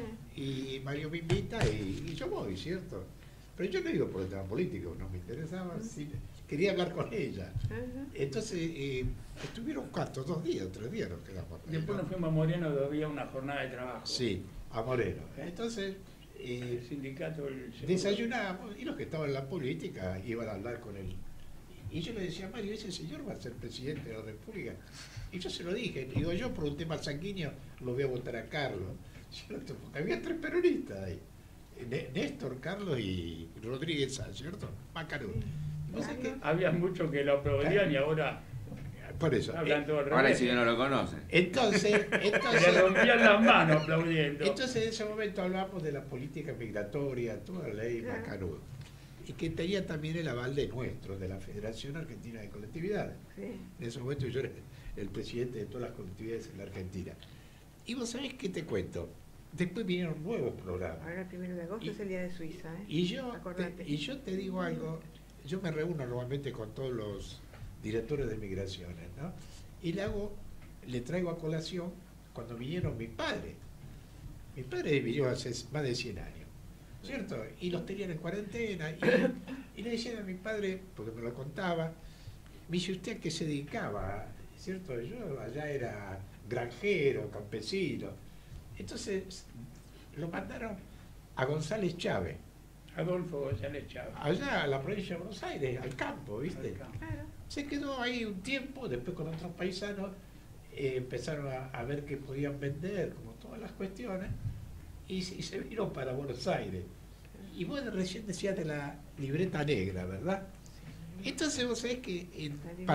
Y Mario me invita y yo voy, ¿cierto? Pero yo no digo por el tema político, no me interesaba, quería hablar con ella. Entonces, estuvieron ¿cuántos? 2 días, 3 días nos quedamos. Después nos fuimos a Moreno, donde había una jornada de trabajo. Sí, a Moreno. Entonces, el sindicato desayunábamos y los que estaban en la política iban a hablar con él. Y yo le decía a Mario, ese señor va a ser presidente de la República. Y yo se lo dije, digo, yo por un tema sanguíneo lo voy a votar a Carlos. ¿Cierto? Porque había 3 peronistas ahí. Néstor, Carlos y Rodríguez Sá, ¿cierto? Macanudo. Había muchos que lo aplaudían y ahora por eso hablan todo al revés. Ahora sí que no lo conocen. Entonces le rompían las manos aplaudiendo. Entonces en ese momento hablamos de la política migratoria, toda la ley Macanudo, y que tenía también el aval de de la Federación Argentina de Colectividades. En ese momento yo era el presidente de todas las colectividades en la Argentina. Y vos sabés qué te cuento. Después vinieron nuevos programas. Ahora el 1 de agosto es el Día de Suiza, ¿eh? Y yo te digo algo, yo me reúno normalmente con todos los directores de migraciones, ¿no? Y le traigo a colación cuando vinieron mis padres. Mi padre vivió hace más de 100 años, ¿cierto? Y los tenían en cuarentena. Y le decían a mi padre, porque me lo contaba, me dice, ¿usted a qué se dedicaba? ¿Cierto? Yo allá era granjero, campesino. Entonces lo mandaron a González Chávez. Adolfo González Chávez. Allá a la provincia de Buenos Aires, al campo, ¿viste? Claro. Se quedó ahí un tiempo, después con otros paisanos empezaron a ver que podían vender, como todas las cuestiones, y se vino para Buenos Aires. Y vos recién decías de la libreta negra, ¿verdad? Entonces vos sabés que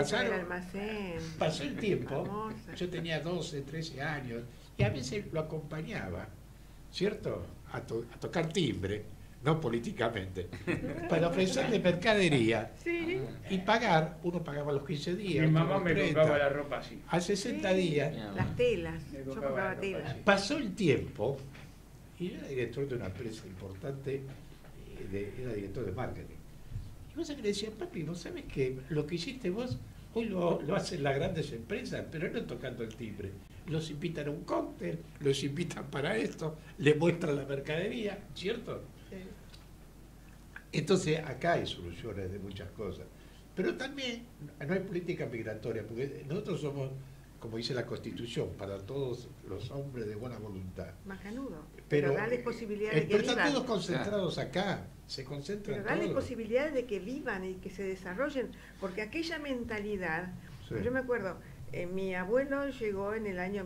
pasó el tiempo, famosa. Yo tenía 12, 13 años, y a veces lo acompañaba, ¿cierto? A tocar timbre, no políticamente, para ofrecerle mercadería y pagar. Uno pagaba los 15 días. Mi mamá me compraba la ropa así. A 60 días. Las telas, yo compraba telas. Pasó el tiempo y yo era director de una empresa importante, era director de marketing. Y vos le decías, papi, vos sabés que lo que hiciste vos, hoy lo hacen las grandes empresas, pero no tocando el timbre. Los invitan a un cóctel, los invitan para esto, les muestran la mercadería, ¿cierto? Sí. Entonces acá hay soluciones de muchas cosas. Pero también no hay política migratoria, porque nosotros somos, como dice la Constitución, para todos los hombres de buena voluntad. Macanudo. Pero darles posibilidades de que vivan. Están todos concentrados acá, se concentran todos. Pero darles posibilidades de que vivan y que se desarrollen, porque aquella mentalidad, yo me acuerdo, mi abuelo llegó en el año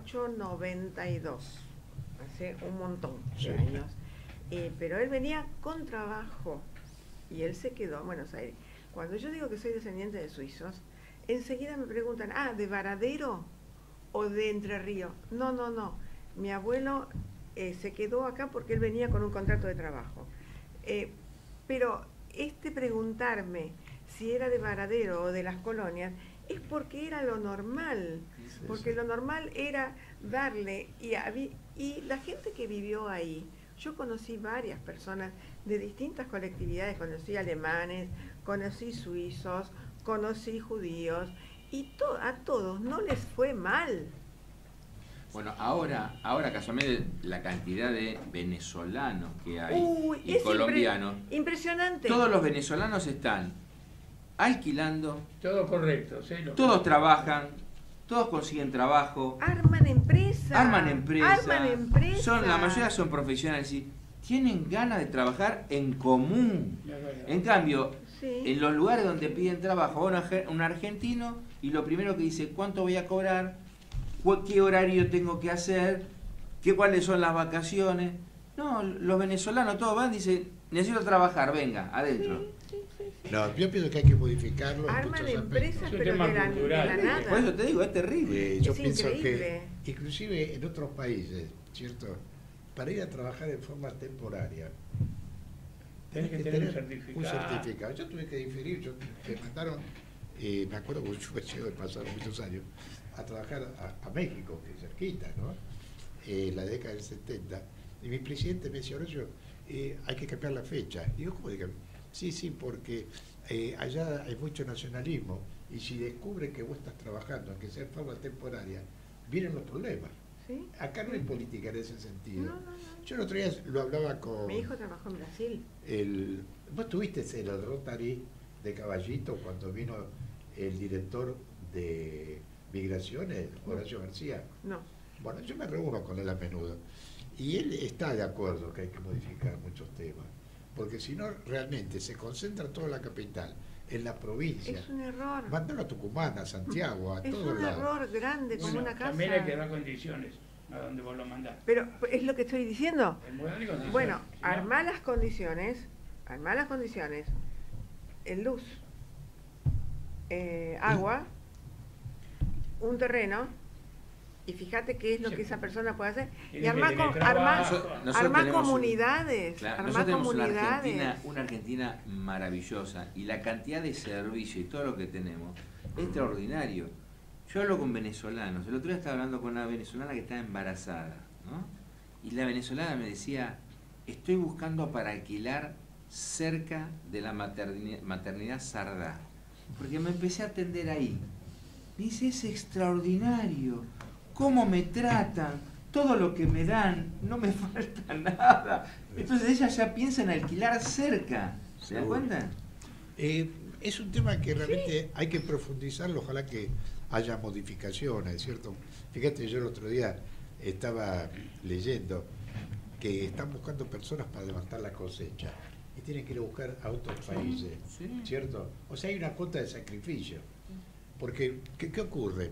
1892, hace un montón de años, pero él venía con trabajo y él se quedó en Buenos Aires. Cuando yo digo que soy descendiente de suizos, enseguida me preguntan, ¿de Varadero o de Entre Ríos? No. Mi abuelo se quedó acá porque él venía con un contrato de trabajo. Pero preguntarme si era de Varadero o de las colonias es porque era lo normal. Porque lo normal era darle, y la gente que vivió ahí, yo conocí varias personas de distintas colectividades, conocí alemanes, conocí suizos, conocí judíos, y a todos no les fue mal. Bueno, ahora casualmente la cantidad de venezolanos que hay y colombianos. Impresionante. Todos los venezolanos están alquilando. Todo correcto, ¿sí? Todos trabajan, todos consiguen trabajo. Arman empresas. La mayoría son profesionales y tienen ganas de trabajar en común. En cambio, en los lugares donde piden trabajo, un argentino y lo primero que dice, ¿cuánto voy a cobrar? ¿Qué horario tengo que hacer? ¿Cuáles son las vacaciones? No, los venezolanos todos van y dicen, necesito trabajar, venga, adentro. No, yo pienso que hay que modificarlo. Arman empresas, pero de la nada. Por eso te digo, es terrible. Yo pienso que, inclusive en otros países, ¿cierto? Para ir a trabajar en forma temporaria, tenés que tener un certificado. Yo tuve que diferir, me mandaron, me acuerdo que yo llego de pasar muchos años, a trabajar a México, que es cerquita, ¿no? La década del 70. Y mi presidente me decía, Horacio, hay que cambiar la fecha. Y digo, ¿cómo de cambiar? Sí, porque allá hay mucho nacionalismo y si descubren que vos estás trabajando, aunque sea en forma temporaria, vienen los problemas. ¿Sí? Acá no hay política en ese sentido. No. Yo el otro día lo hablaba con... Mi hijo trabajó en Brasil. ¿Vos tuviste en el Rotary de Caballito cuando vino el director de Migraciones, Horacio García? No. Bueno, yo me reúno con él a menudo y él está de acuerdo que hay que modificar muchos temas. Porque si no, realmente se concentra toda la capital en la provincia. Es un error. Mándalo a Tucumán, a Santiago, a todos lados. Es un error grande, como una casa. También hay que dar condiciones a donde vos lo mandás. Pero es lo que estoy diciendo. Bueno, ¿sí? armar las condiciones, luz, agua, un terreno. Y fíjate qué es lo que esa persona puede hacer. Y armar comunidades. Claro, nosotros tenemos una Argentina maravillosa. Y la cantidad de servicio y todo lo que tenemos es extraordinario. Yo hablo con venezolanos. El otro día estaba hablando con una venezolana que estaba embarazada, ¿no? Y la venezolana me decía, estoy buscando para alquilar cerca de la maternidad Sardá. Porque me empecé a atender ahí. Me dice, es extraordinario. ¿Cómo me tratan? Todo lo que me dan, no me falta nada. Entonces ella ya piensa en alquilar cerca. ¿Se dan cuenta? Es un tema que realmente hay que profundizarlo, ojalá que haya modificaciones, ¿cierto? Fíjate, yo el otro día estaba leyendo que están buscando personas para levantar la cosecha y tienen que ir a buscar a otros países, ¿cierto? O sea, hay una cuota de sacrificio. Porque, ¿qué ocurre?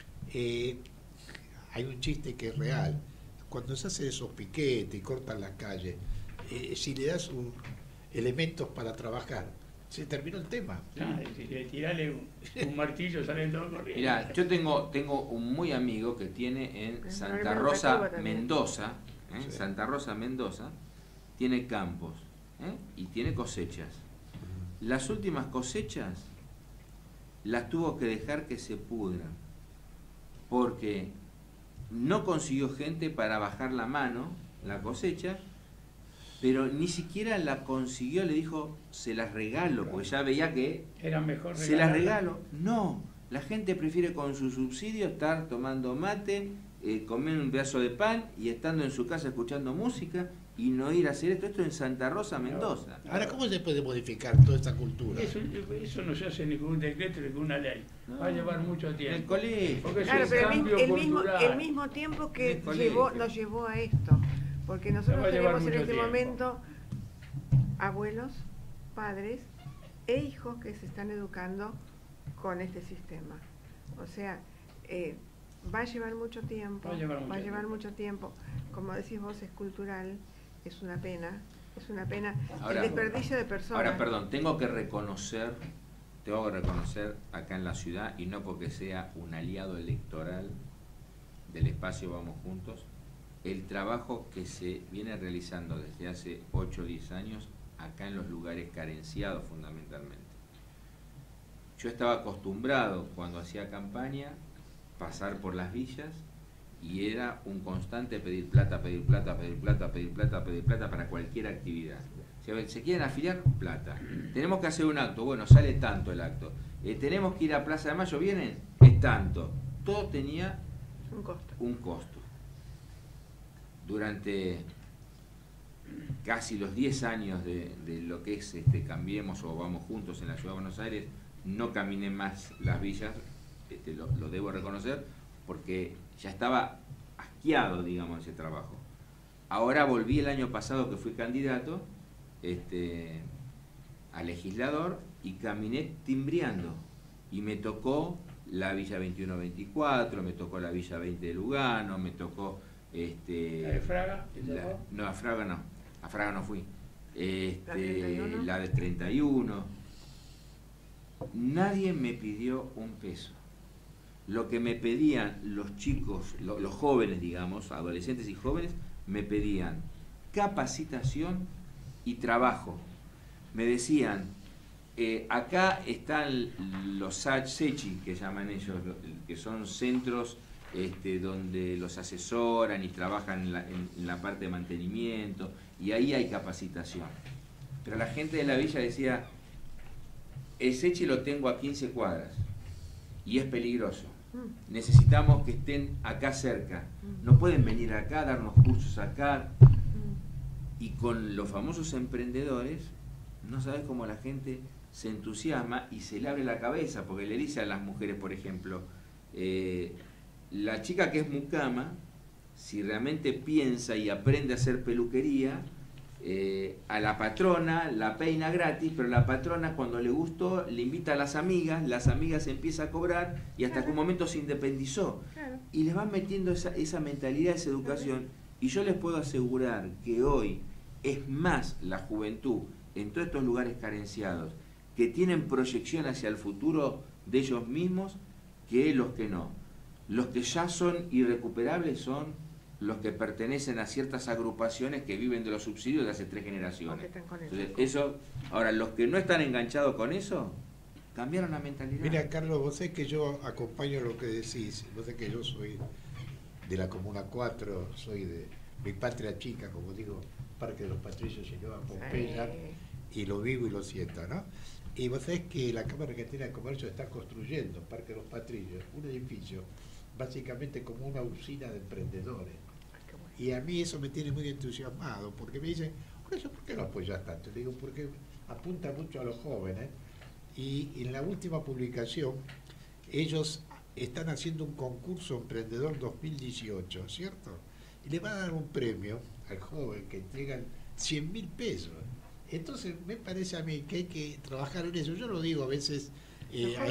Hay un chiste que es real. Cuando se hace esos piquetes y cortan las calles, si le das elementos para trabajar, se terminó el tema. Si le tirale un martillo, salen todos corriendo. Mirá, yo tengo un muy amigo que tiene en Santa Rosa, Mendoza, Santa Rosa, Mendoza, tiene campos y tiene cosechas. Las últimas cosechas las tuvo que dejar que se pudran, porque no consiguió gente para bajar la mano, la cosecha, pero ni siquiera la consiguió, le dijo, se las regalo, porque ya veía que era mejor se las regalo. No, la gente prefiere con su subsidio estar tomando mate, comer un pedazo de pan y estando en su casa escuchando música y no ir a hacer esto en Santa Rosa, Mendoza. Ahora, ¿cómo se puede modificar toda esta cultura? Eso no se hace ni con un decreto ni con una ley. Va a llevar mucho tiempo. El colegio. Claro, pero el mismo tiempo que nos llevó a esto. Porque nosotros tenemos en este momento abuelos, padres e hijos que se están educando con este sistema. O sea, va a llevar mucho tiempo. Va a llevar mucho tiempo. Como decís vos, es cultural. Es una pena. Ahora, el desperdicio de personas. Ahora, perdón, tengo que reconocer tengo que reconocer acá en la ciudad, y no porque sea un aliado electoral del espacio Vamos Juntos, el trabajo que se viene realizando desde hace 8 o 10 años acá en los lugares carenciados fundamentalmente. Yo estaba acostumbrado cuando hacía campaña pasar por las villas y era un constante pedir plata, pedir plata, pedir plata, pedir plata, pedir plata para cualquier actividad. Si se quieren afiliar, plata. Tenemos que hacer un acto, bueno, sale tanto el acto. Tenemos que ir a Plaza de Mayo, ¿vienen? Es tanto. Todo tenía un costo. Durante casi los 10 años de lo que es Cambiemos o Vamos Juntos en la Ciudad de Buenos Aires, no caminé más las villas, lo debo reconocer, porque ya estaba asqueado, digamos, ese trabajo. Ahora volví el año pasado que fui candidato a legislador y caminé timbreando. Y me tocó la Villa 21-24, me tocó la Villa 20 de Lugano, me tocó... ¿La de Fraga? No, a Fraga no. A Fraga no fui. La del 31. Nadie me pidió un peso. Lo que me pedían los chicos, los jóvenes, digamos, adolescentes y jóvenes, me pedían capacitación y trabajo. Me decían, acá están los SECHI, que llaman ellos, que son centros donde los asesoran y trabajan en la parte de mantenimiento, y ahí hay capacitación. Pero la gente de la villa decía, el SECHI lo tengo a 15 cuadras y es peligroso. Necesitamos que estén acá cerca. No pueden venir acá, darnos cursos acá. Y con los famosos emprendedores, no sabes cómo la gente se entusiasma y se le abre la cabeza, porque le dice a las mujeres, por ejemplo, la chica que es mucama, si realmente piensa y aprende a hacer peluquería, a la patrona la peina gratis, pero la patrona, cuando le gustó, le invita a las amigas empieza a cobrar, y hasta que un momento se independizó. Y les van metiendo esa mentalidad, esa educación, y yo les puedo asegurar que hoy es más la juventud en todos estos lugares carenciados que tienen proyección hacia el futuro de ellos mismos que los que no. Los que ya son irrecuperables son los que pertenecen a ciertas agrupaciones que viven de los subsidios de hace 3 generaciones. Entonces, eso, ahora, los que no están enganchados con eso, cambiaron la mentalidad. Mira, Carlos, vos sabés que yo acompaño lo que decís. Vos sabés que yo soy de la Comuna 4, soy de mi patria chica, como digo, Parque de los Patricios, se llama Pompeya, y lo vivo y lo siento, ¿no? Y vos sabés que la Cámara Argentina de Comercio está construyendo, Parque de los Patricios, un edificio básicamente como una usina de emprendedores. Y a mí eso me tiene muy entusiasmado, porque me dicen, ¿por qué lo apoyas tanto? Le digo, porque apunta mucho a los jóvenes, y en la última publicación ellos están haciendo un concurso Emprendedor 2018, ¿cierto? Y le van a dar un premio al joven que entregan 100.000 pesos. Entonces me parece a mí que hay que trabajar en eso. Yo lo digo a veces a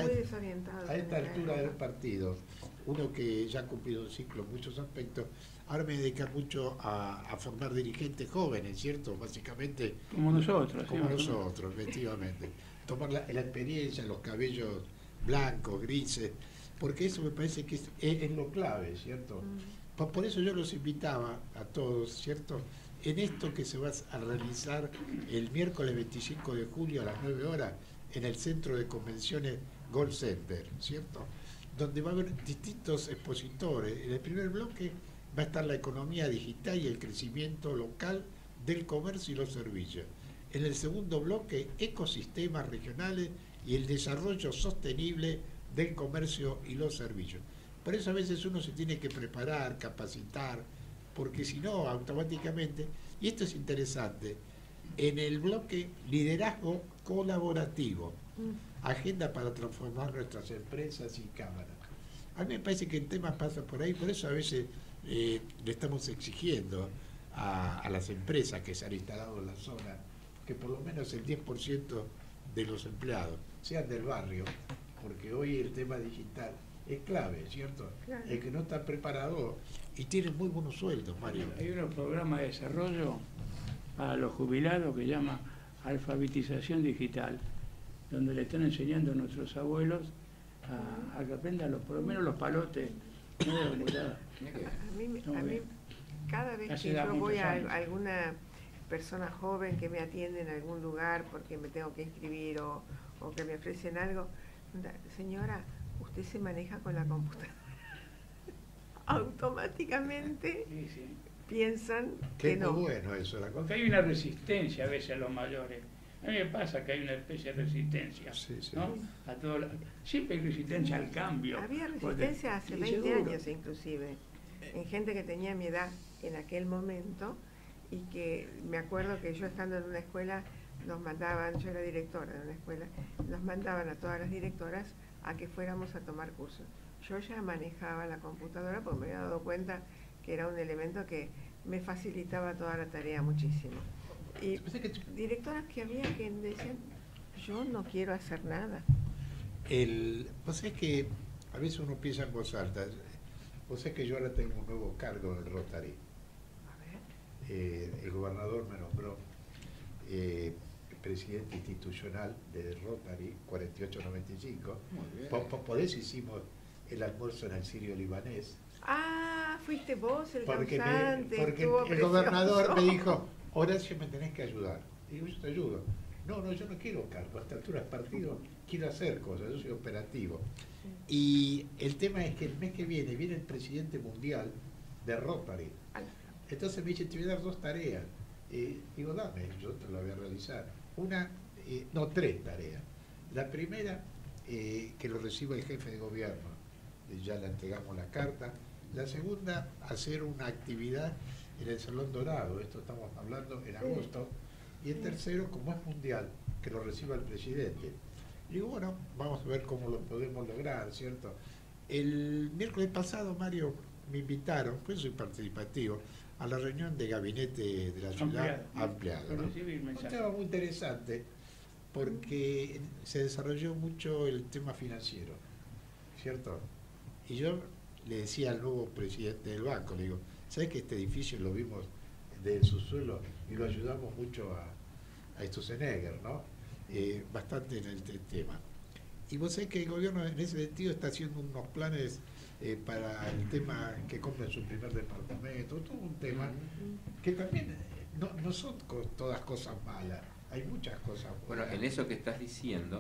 esta altura del partido, uno que ya ha cumplido un ciclo en muchos aspectos, ahora me dedica mucho a formar dirigentes jóvenes, ¿cierto? Básicamente como nosotros, efectivamente. Tomar la experiencia, los cabellos blancos, grises, porque eso me parece que es lo clave, ¿cierto? Por eso yo los invitaba a todos, ¿cierto?, en esto que se va a realizar el miércoles 25 de julio a las 9 horas en el Centro de Convenciones Gold Center, ¿cierto?, donde va a haber distintos expositores. En el primer bloque va a estar la economía digital y el crecimiento local del comercio y los servicios. En el segundo bloque, ecosistemas regionales y el desarrollo sostenible del comercio y los servicios. Por eso a veces uno se tiene que preparar, capacitar, porque si no, automáticamente, y esto es interesante, en el bloque liderazgo colaborativo, agenda para transformar nuestras empresas y cámaras. A mí me parece que el tema pasa por ahí, por eso a veces le estamos exigiendo a las empresas que se han instalado en la zona que por lo menos el 10% de los empleados sean del barrio, porque hoy el tema digital es clave, ¿cierto? Claro. El que no está preparado y tiene muy buenos sueldos, Mario. Hay un programa de desarrollo para los jubilados que se llama alfabetización digital, donde le están enseñando a nuestros abuelos a que aprendan por lo menos los palotes. No de velocidad. A mí, cada vez Hace que ya yo voy muchos a años. alguna persona joven que me atiende en algún lugar porque me tengo que inscribir o que me ofrecen algo, señora, usted se maneja con la computadora. Automáticamente piensan que no. Muy bueno eso, la Porque hay una resistencia a veces a los mayores. A mí me pasa que hay una especie de resistencia, ¿no? A todo siempre hay resistencia al cambio. Había resistencia hace 20 años inclusive, en gente que tenía mi edad en aquel momento, y que me acuerdo que yo estando en una escuela nos mandaban, yo era directora de una escuela, nos mandaban a todas las directoras a que fuéramos a tomar cursos. Yo ya manejaba la computadora porque me había dado cuenta que era un elemento que me facilitaba toda la tarea muchísimo. Y directoras que había que decían, yo no quiero hacer nada. Vos sabés que a veces uno piensa en voz alta. Vos sabés que yo ahora tengo un nuevo cargo en el Rotary. El gobernador me nombró presidente institucional del Rotary 4895. Podés, hicimos el almuerzo en el Sirio Libanés. Ah, fuiste vos el porque causante. Porque el gobernador me dijo, Horacio, me tenés que ayudar. Digo, yo te ayudo. No, yo no quiero cargo. A esta altura del partido quiero hacer cosas, yo soy operativo. Y el tema es que el mes que viene el presidente mundial de Rotary. Entonces me dice, te voy a dar 2 tareas. Digo, dame, yo te lo voy a realizar. Tres tareas. La primera, que lo reciba el jefe de gobierno. Ya le entregamos la carta. La segunda, hacer una actividad en el Salón Dorado. Esto estamos hablando en agosto. Y el tercero, como es mundial, que lo reciba el presidente. Digo, bueno, vamos a ver cómo lo podemos lograr, ¿cierto? El miércoles pasado, Mario, me invitaron, pues soy participativo, a la reunión de gabinete de la ciudad ampliado, ¿no? Un tema muy interesante porque se desarrolló mucho el tema financiero, ¿cierto? Y yo le decía al nuevo presidente del banco, le digo, ¿sabes que este edificio lo vimos del subsuelo y lo ayudamos mucho a Sturzenegger, ¿no? Bastante en el tema. Y vos sabés que el gobierno en ese sentido está haciendo unos planes para el tema que compren su primer departamento, todo un tema que también no son todas cosas malas, hay muchas cosas buenas. Bueno, en eso que estás diciendo,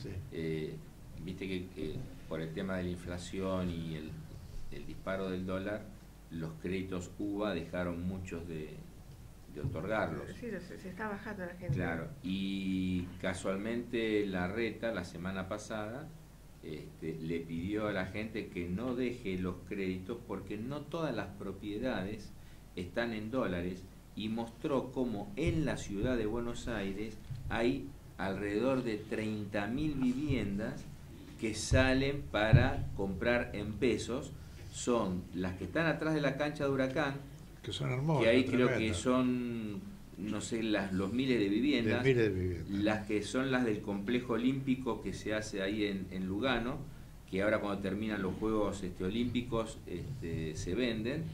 viste que por el tema de la inflación y el disparo del dólar, los créditos UVA dejaron muchos de otorgarlos. Sí, se está bajando la gente. Claro, y casualmente Larreta la semana pasada le pidió a la gente que no deje los créditos porque no todas las propiedades están en dólares, y mostró cómo en la ciudad de Buenos Aires hay alrededor de 30.000 viviendas que salen para comprar en pesos. Son las que están atrás de la cancha de Huracán, que son hermosas, que ahí creo que son, no sé, los miles de viviendas, las que son las del complejo olímpico que se hace ahí en Lugano, que ahora cuando terminan los Juegos Olímpicos se venden,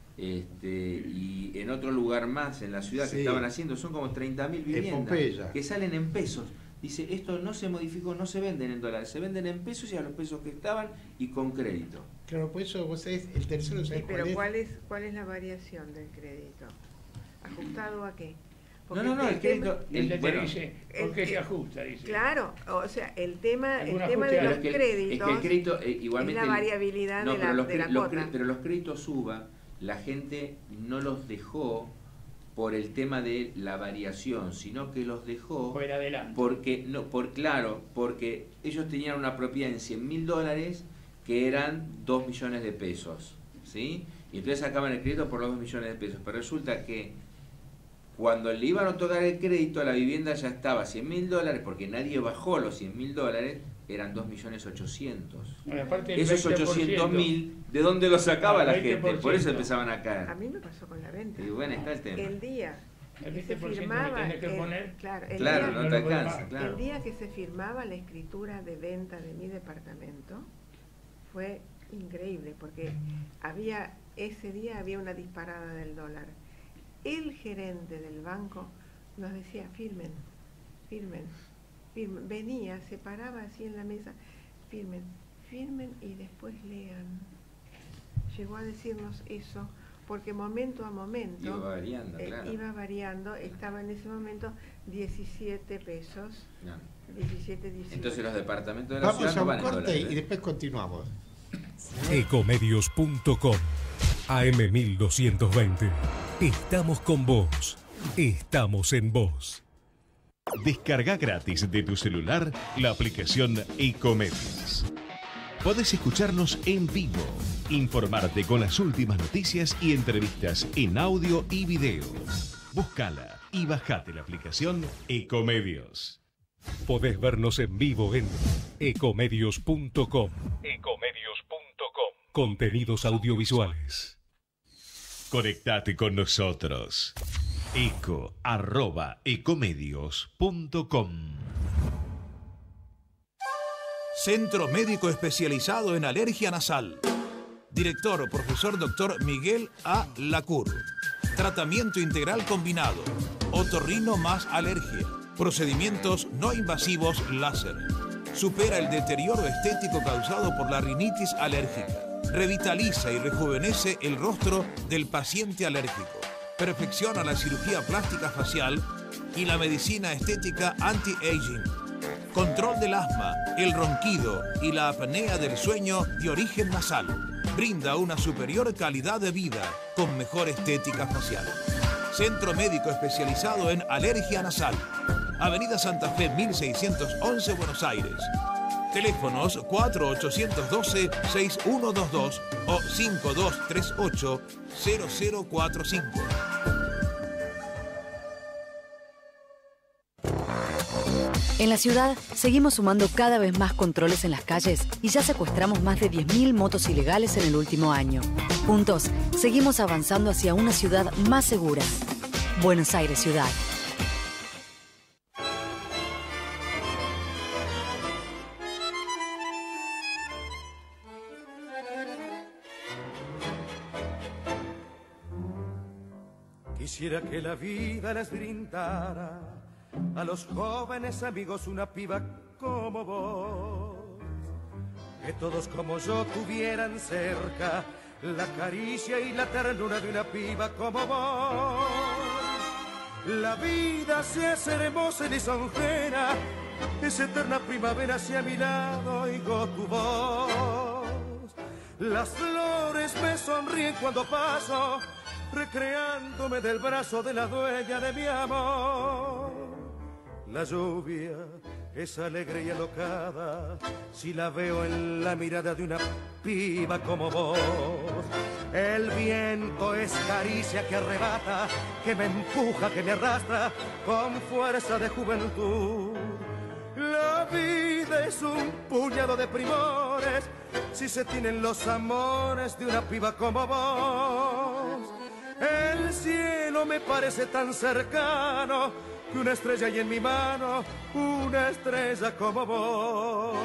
y en otro lugar más en la ciudad que estaban haciendo, son como 30.000 viviendas que salen en pesos. Dice, esto no se modificó, no se venden en dólares, se venden en pesos y a los pesos que estaban y con crédito. Claro, por eso vos sabés, el tercero, ¿sabés pero cuál es la variación del crédito? ¿Ajustado a qué? Porque el crédito... dice, ¿por qué se ajusta? Dice. Claro, o sea, el tema de los créditos es que el crédito, igualmente, es la variabilidad de la cuota. Pero los créditos UVA, la gente no los dejó por el tema de la variación, sino que los dejó fuera adelante. Porque ellos tenían una propiedad en $100.000 que eran 2 millones de pesos, ¿sí? Y entonces sacaban el crédito por los 2 millones de pesos, pero resulta que cuando le iban a otorgar el crédito a la vivienda ya estaba $100.000, porque nadie bajó los $100.000, eran 2.800.000. Bueno, esos 800.000, ¿de dónde los sacaba la gente? Por eso empezaban a caer. A mí me pasó con la venta. Y bueno, está el tema. El día el que se firmaba, que poner, no te alcanza, claro. El día que se firmaba la escritura de venta de mi departamento fue increíble, porque ese día había una disparada del dólar. El gerente del banco nos decía, firmen. firmen. Venía, se paraba así en la mesa, firmen y después lean. Llegó a decirnos eso, porque momento a momento iba variando, estaba en ese momento 17 pesos. No. 17, 18. Entonces los departamentos de la ciudad no van en Corte dólares, y después continuamos. Ecomedios.com AM 1220. Estamos con vos. Estamos en vos. Descarga gratis de tu celular la aplicación Ecomedios. Podés escucharnos en vivo, informarte con las últimas noticias y entrevistas en audio y video. Búscala y bajate la aplicación Ecomedios. Podés vernos en vivo en ecomedios.com. Contenidos audiovisuales. Conectate con nosotros. eco@ecomedios.com. Centro Médico Especializado en Alergia Nasal. Director, profesor Dr. Miguel A. Lacour. Tratamiento integral combinado. Otorrino más alergia. Procedimientos no invasivos láser. Supera el deterioro estético causado por la rinitis alérgica. Revitaliza y rejuvenece el rostro del paciente alérgico. Perfecciona la cirugía plástica facial y la medicina estética anti-aging. Control del asma, el ronquido y la apnea del sueño de origen nasal. Brinda una superior calidad de vida con mejor estética facial. Centro Médico Especializado en Alergia Nasal. Avenida Santa Fe 1611, Buenos Aires. Teléfonos 4812-6122 o 5238-0045. En la ciudad, seguimos sumando cada vez más controles en las calles y ya secuestramos más de 10.000 motos ilegales en el último año. Juntos, seguimos avanzando hacia una ciudad más segura. Buenos Aires Ciudad. Quisiera que la vida les brindara a los jóvenes amigos una piba como vos, que todos como yo tuvieran cerca la caricia y la ternura de una piba como vos. La vida se hace hermosa y lisonjera, es eterna primavera si a mi lado oigo tu voz. Las flores me sonríen cuando paso, recreándome del brazo de la dueña de mi amor. La lluvia es alegre y alocada si la veo en la mirada de una piba como vos. El viento es caricia que arrebata, que me empuja, que me arrastra con fuerza de juventud. La vida es un puñado de primores si se tienen los amores de una piba como vos. El cielo me parece tan cercano que una estrella hay en mi mano, una estrella como vos.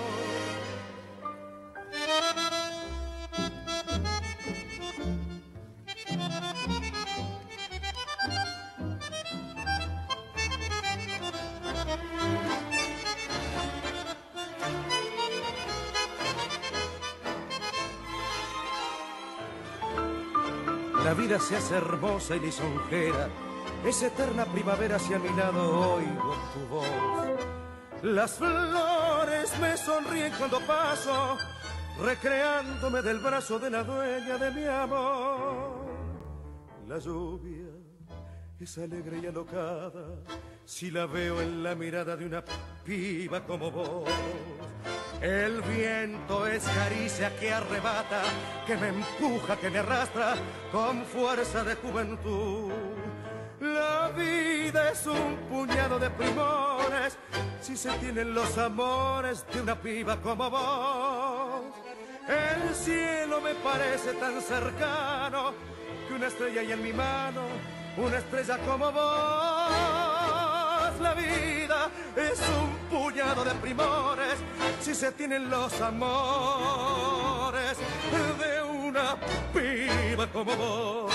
La vida se hace hermosa y lisonjera, es eterna primavera si a mi lado oigo tu voz. Las flores me sonríen cuando paso, recreándome del brazo de la dueña de mi amor. La lluvia es alegre y alocada si la veo en la mirada de una piba como vos. El viento es caricia que arrebata, que me empuja, que me arrastra con fuerza de juventud. La vida es un puñado de primores si se tienen los amores de una piba como vos. El cielo me parece tan cercano que una estrella hay en mi mano, una estrella como vos. La vida es un puñado de primores si se tienen los amores de una piba como vos.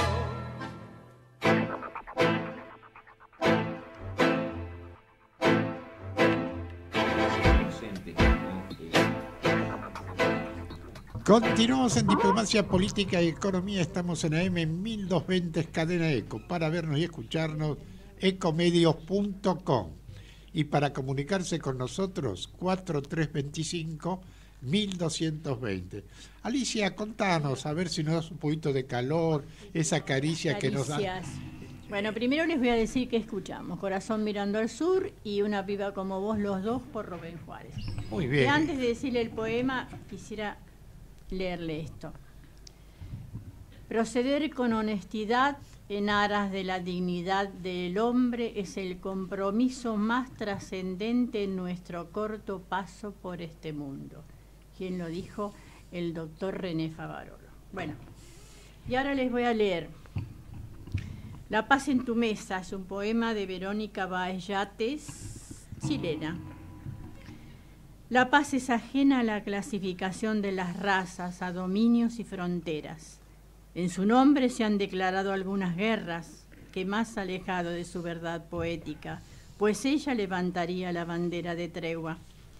Continuamos en Diplomacia Política y Economía. Estamos en AM 1220 Cadena Eco. Para vernos y escucharnos, ecomedios.com. Y para comunicarse con nosotros, 4325-1220. Alicia, contanos, a ver si nos das un poquito de calor, esa caricia que nos da. Bueno, primero les voy a decir que escuchamos Corazón mirando al sur y Una piba como vos, los dos, por Rubén Juárez. Muy bien. Y antes de decirle el poema, quisiera leerle esto. Proceder con honestidad en aras de la dignidad del hombre es el compromiso más trascendente en nuestro corto paso por este mundo. ¿Quién lo dijo? El doctor René Favarolo. Bueno, y ahora les voy a leer La paz en tu mesa, es un poema de Verónica Báez Yates, chilena. La paz es ajena a la clasificación de las razas, a dominios y fronteras. En su nombre se han declarado algunas guerras, que más alejado de su verdad poética, pues ella levantaría la bandera de tregua.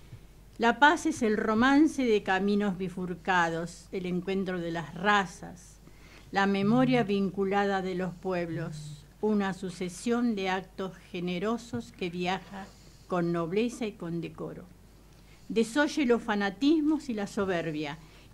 La paz es el romance de caminos bifurcados, el encuentro de las razas, la memoria vinculada de los pueblos, una sucesión de actos generosos que viaja con nobleza y con decoro. Desoye los fanatismos y la soberbia,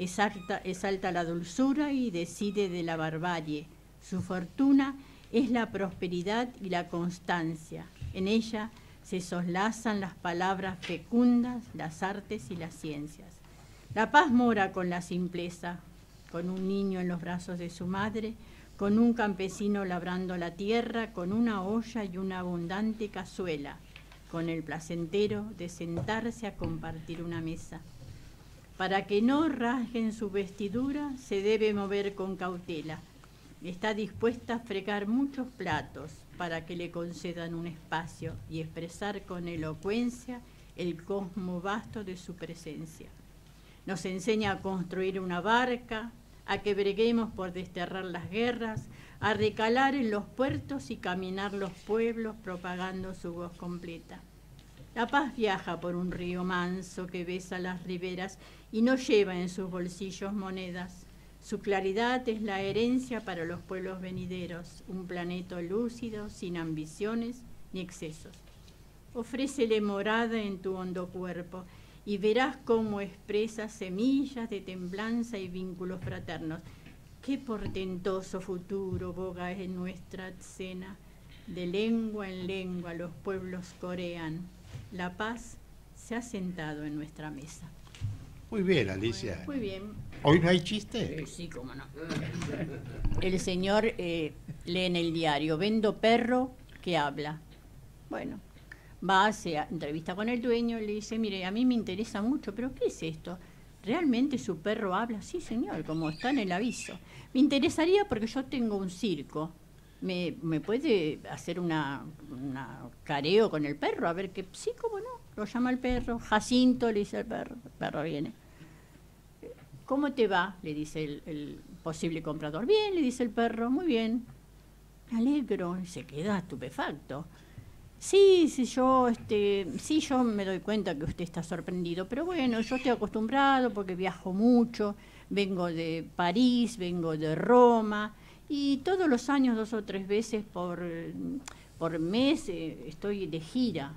exalta la dulzura y decide de la barbarie. Su fortuna es la prosperidad y la constancia. En ella se soslazan las palabras fecundas, las artes y las ciencias. La paz mora con la simpleza, con un niño en los brazos de su madre, con un campesino labrando la tierra, con una olla y una abundante cazuela, con el placentero de sentarse a compartir una mesa. Para que no rasguen su vestidura, se debe mover con cautela. Está dispuesta a fregar muchos platos para que le concedan un espacio y expresar con elocuencia el cosmo vasto de su presencia. Nos enseña a construir una barca, a que breguemos por desterrar las guerras, a recalar en los puertos y caminar los pueblos propagando su voz completa. La paz viaja por un río manso que besa las riberas y no lleva en sus bolsillos monedas. Su claridad es la herencia para los pueblos venideros, un planeta lúcido, sin ambiciones ni excesos. Ofrécele morada en tu hondo cuerpo y verás cómo expresa semillas de templanza y vínculos fraternos. Qué portentoso futuro boga en nuestra escena. De lengua en lengua los pueblos corean. La paz se ha sentado en nuestra mesa. Muy bien, Alicia. Muy bien. ¿Hoy no hay chiste? Sí, cómo no. El señor lee en el diario, vendo perro que habla. Bueno, va, se entrevista con el dueño, le dice, mire, a mí me interesa mucho, pero ¿qué es esto? ¿Realmente su perro habla? Sí, señor, como está en el aviso. Me interesaría porque yo tengo un circo. ¿Me puede hacer una careo con el perro? A ver qué. Sí, cómo no. Lo llama el perro. Jacinto, le dice el perro viene. ¿Cómo te va? Le dice el posible comprador. Bien, le dice el perro. Muy bien. Me alegro. Y se queda estupefacto. Sí, yo me doy cuenta que usted está sorprendido, pero bueno, yo estoy acostumbrado porque viajo mucho. Vengo de París, vengo de Roma. Y todos los años, 2 o 3 veces por mes, estoy de gira.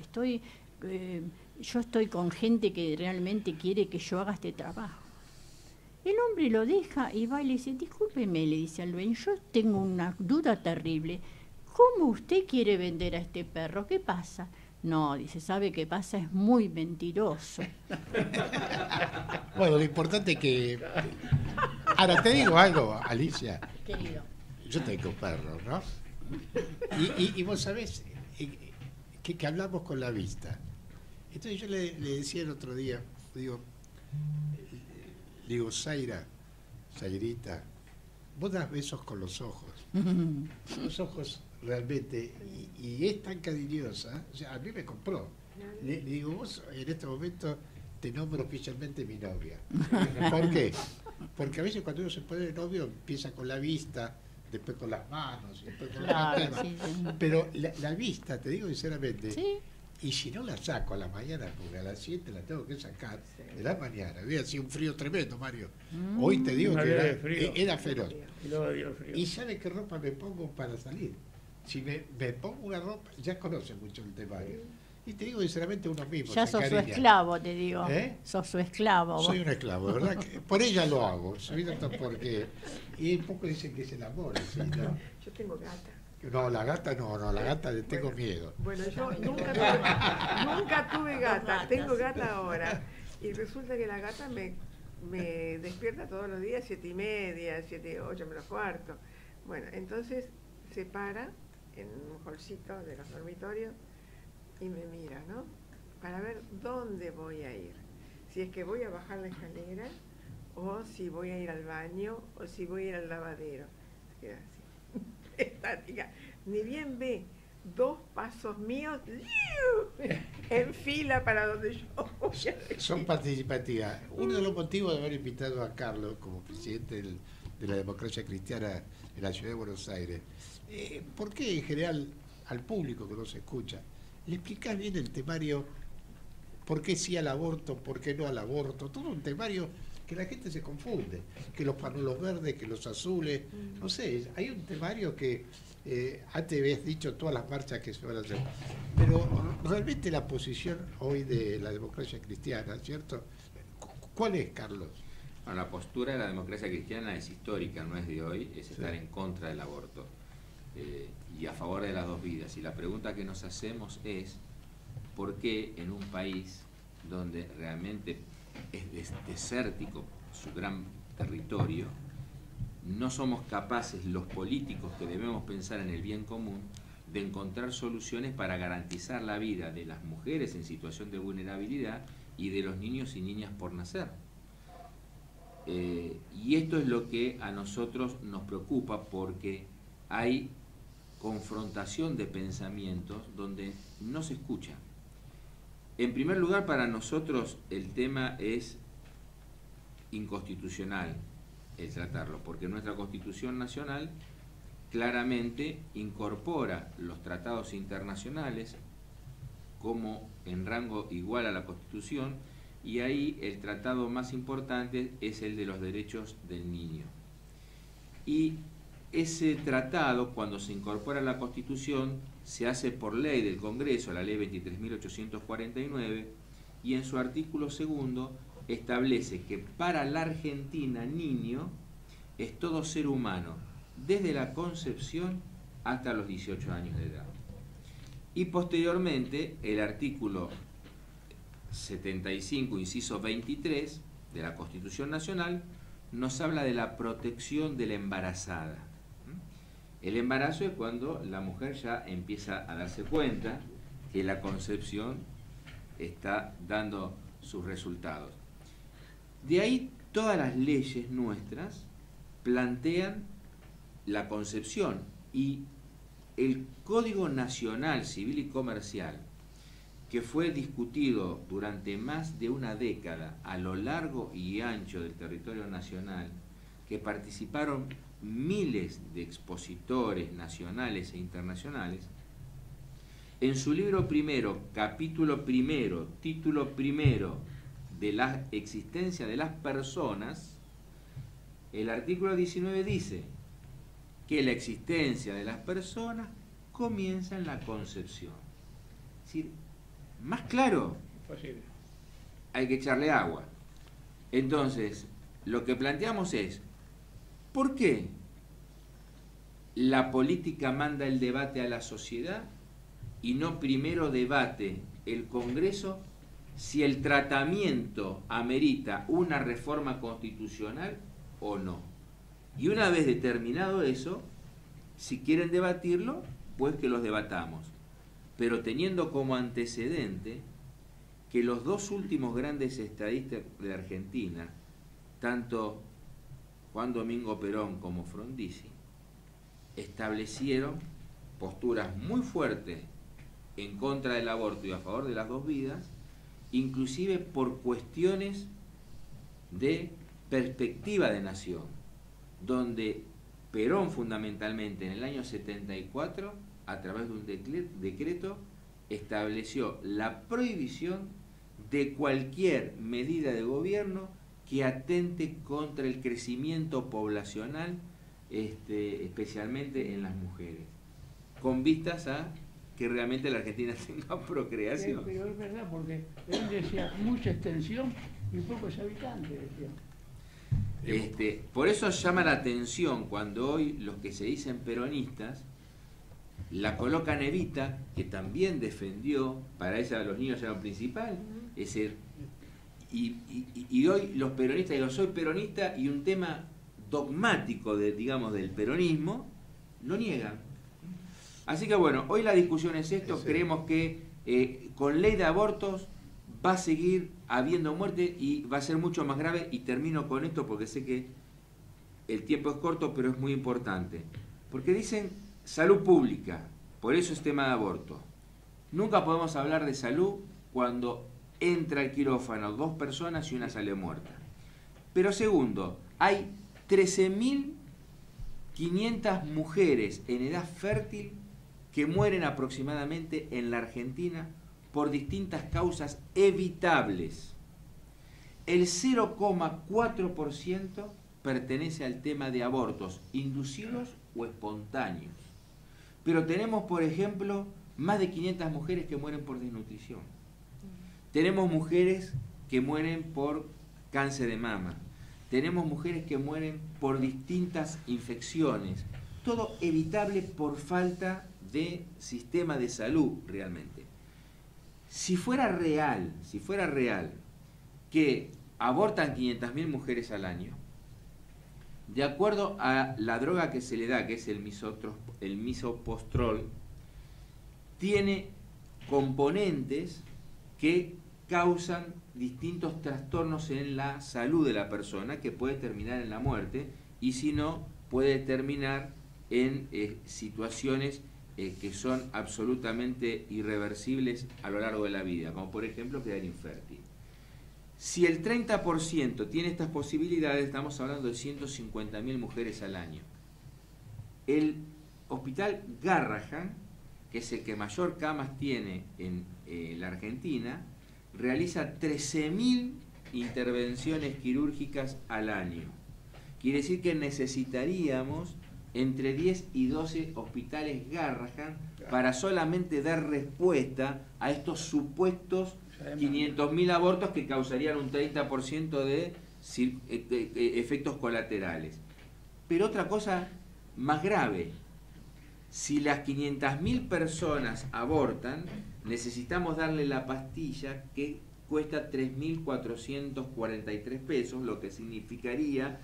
Yo estoy con gente que realmente quiere que yo haga este trabajo. El hombre lo deja y va y le dice, discúlpeme, le dice al dueño, yo tengo una duda terrible. ¿Cómo usted quiere vender a este perro? ¿Qué pasa? No, dice, ¿sabe qué pasa? Es muy mentiroso. Bueno, lo importante es que... Ahora, te digo algo, Alicia. Querido. Yo tengo perros, ¿no? Y vos sabés que hablamos con la vista. Entonces yo le decía el otro día, digo, Zairita, vos das besos con los ojos. Los ojos realmente, y es tan cariñosa, o sea, a mí me compró. Le digo, vos en este momento te nombro oficialmente mi novia. ¿Por qué? Porque a veces cuando uno se pone novio empieza con la vista, después con las manos, después con la pierna. Sí. Pero la vista, te digo sinceramente, ¿sí? Y si no la saco a la mañana, porque a las 7 la tengo que sacar de la mañana. Había sido un frío tremendo, Mario. Hoy te digo que era feroz. ¿Y sabe qué ropa me pongo para salir? Si me pongo una ropa, ya conoce mucho el temario. Y te digo sinceramente uno mismo. Ya sos su esclavo, te digo. Sos su esclavo. Soy un esclavo, ¿verdad? Por ella lo hago. Porque, y un poco dicen que es el amor. ¿Sí, no? Yo tengo gata. No, la gata no, la gata le tengo miedo. Bueno, yo nunca tuve gata, tengo gata ahora. Y resulta que la gata me despierta todos los días 7:30, 7, 8 menos cuarto. Bueno, entonces se para en un holcito de los dormitorios y me mira, ¿no? Para ver dónde voy a ir. Si es que voy a bajar la escalera, o si voy a ir al baño, o si voy a ir al lavadero. Se queda así, estática. Ni bien ve 2 pasos míos en fila para donde yo voy a ir. Son participativas. Uno de los motivos de haber invitado a Carlos como presidente de la democracia cristiana en la ciudad de Buenos Aires, ¿por qué en general al público que nos escucha le explicás bien el temario? ¿Por qué sí al aborto? ¿Por qué no al aborto? Todo un temario que la gente se confunde, que los pañuelos verdes, que los azules, no sé, hay un temario que antes habías dicho todas las marchas que se van a hacer, pero realmente la posición hoy de la democracia cristiana, ¿cierto? ¿Cuál es, Carlos? Bueno, la postura de la democracia cristiana es histórica, no es de hoy, es estar en contra del aborto y a favor de las 2 vidas. Y la pregunta que nos hacemos es, ¿por qué en un país donde realmente es desértico su gran territorio, no somos capaces los políticos que debemos pensar en el bien común de encontrar soluciones para garantizar la vida de las mujeres en situación de vulnerabilidad y de los niños y niñas por nacer? Y esto es lo que a nosotros nos preocupa, porque hay confrontación de pensamientos donde no se escucha. En primer lugar, para nosotros el tema es inconstitucional el tratarlo, porque nuestra Constitución Nacional claramente incorpora los tratados internacionales como en rango igual a la Constitución, y ahí el tratado más importante es el de los derechos del niño. Y ese tratado, cuando se incorpora a la Constitución, se hace por ley del Congreso, la ley 23.849, y en su artículo 2 establece que para la Argentina niño es todo ser humano, desde la concepción hasta los 18 años de edad. Y posteriormente el artículo 75, inciso 23 de la Constitución Nacional nos habla de la protección de la embarazada. El embarazo es cuando la mujer ya empieza a darse cuenta que la concepción está dando sus resultados. De ahí todas las leyes nuestras plantean la concepción, y el Código Nacional Civil y Comercial, que fue discutido durante más de una década a lo largo y ancho del territorio nacional, que participaron miles de expositores nacionales e internacionales, en su libro primero, capítulo primero, título primero de la existencia de las personas, el artículo 19 dice que la existencia de las personas comienza en la concepción. Es decir, más claro, Imposible. hay que echarle agua. Entonces, lo que planteamos es, ¿por qué la política manda el debate a la sociedad y no primero debate el Congreso si el tratamiento amerita una reforma constitucional o no? Y una vez determinado eso, si quieren debatirlo, pues que los debatamos, pero teniendo como antecedente que los 2 últimos grandes estadistas de Argentina, tanto Juan Domingo Perón como Frondizi, establecieron posturas muy fuertes en contra del aborto y a favor de las 2 vidas, inclusive por cuestiones de perspectiva de nación, donde Perón fundamentalmente en el año 74, a través de un decreto, estableció la prohibición de cualquier medida de gobierno que atente contra el crecimiento poblacional, especialmente en las mujeres, con vistas a que realmente la Argentina tenga procreación. Pero es verdad, porque él decía mucha extensión y pocos habitantes, decía. Por eso llama la atención cuando hoy los que se dicen peronistas la colocan Evita, que también defendió, para ella los niños eran principal, y hoy los peronistas, digo, soy peronista, y un tema dogmático digamos, del peronismo, lo niegan. Así que bueno, hoy la discusión es esto, creemos que con ley de abortos va a seguir habiendo muerte y va a ser mucho más grave, y termino con esto porque sé que el tiempo es corto, pero es muy importante. Porque dicen salud pública, por eso es tema de aborto. Nunca podemos hablar de salud cuando entra al quirófano 2 personas y una sale muerta. Pero segundo, hay 13.500 mujeres en edad fértil que mueren aproximadamente en la Argentina por distintas causas evitables. El 0,4% pertenece al tema de abortos inducidos o espontáneos. Pero tenemos, por ejemplo, más de 500 mujeres que mueren por desnutrición. Tenemos mujeres que mueren por cáncer de mama. Tenemos mujeres que mueren por distintas infecciones. Todo evitable por falta de sistema de salud realmente. Si fuera real que abortan 500.000 mujeres al año, de acuerdo a la droga que se le da, que es el misopostrol, tiene componentes que causan distintos trastornos en la salud de la persona, que puede terminar en la muerte, y si no, puede terminar en situaciones que son absolutamente irreversibles a lo largo de la vida, como por ejemplo quedar infértil. Si el 30% tiene estas posibilidades, estamos hablando de 150.000 mujeres al año. El Hospital Garrahan, que es el que mayor camas tiene en la Argentina, realiza 13.000 intervenciones quirúrgicas al año. Quiere decir que necesitaríamos entre 10 y 12 hospitales Garrahan para solamente dar respuesta a estos supuestos 500.000 abortos que causarían un 30% de efectos colaterales. Pero otra cosa más grave, si las 500.000 personas abortan, necesitamos darle la pastilla que cuesta 3.443 pesos, lo que significaría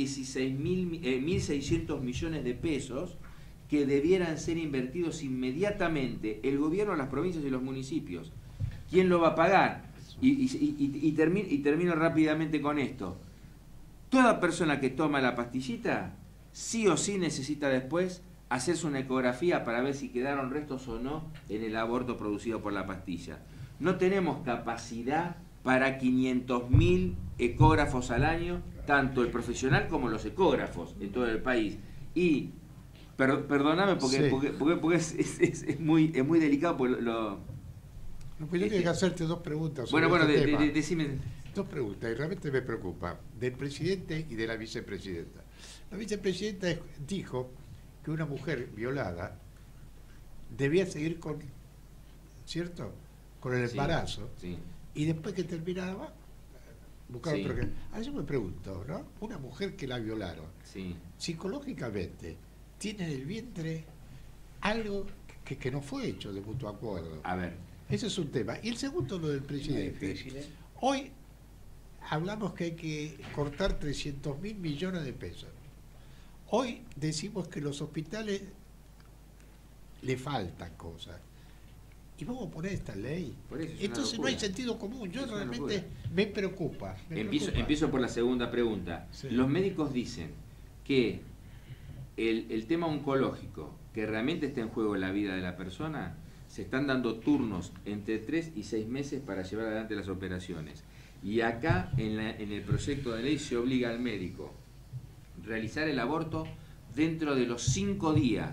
1.600 millones de pesos que debieran ser invertidos inmediatamente el gobierno, las provincias y los municipios. ¿Quién lo va a pagar? Y termino rápidamente con esto. Toda persona que toma la pastillita, sí o sí necesita después hacerse una ecografía para ver si quedaron restos o no en el aborto producido por la pastilla. No tenemos capacidad para 500.000 ecógrafos al año, tanto el profesional como los ecógrafos en todo el país. Y perdóname porque es muy delicado. Porque pues yo tengo que hacerte 2 preguntas. Bueno, decime. 2 preguntas, y realmente me preocupa, del presidente y de la vicepresidenta. La vicepresidenta dijo que una mujer violada debía seguir con, ¿cierto?, con el embarazo, sí. Y después que terminaba, buscar otro. Ahora yo me pregunto, ¿no? Una mujer que la violaron, psicológicamente, tiene en el vientre algo que no fue hecho de mutuo acuerdo. A ver. Ese es un tema. Y el segundo, lo del presidente. Hoy hablamos que hay que cortar 300.000 millones de pesos. Hoy decimos que los hospitales le faltan cosas. Y vamos a poner esta ley. Entonces no hay sentido común. Yo realmente me preocupa. Empiezo por la segunda pregunta. Sí. Los médicos dicen que el tema oncológico, que realmente está en juego la vida de la persona, se están dando turnos entre 3 y 6 meses para llevar adelante las operaciones. Y acá, en el proyecto de ley, se obliga al médico a realizar el aborto dentro de los 5 días,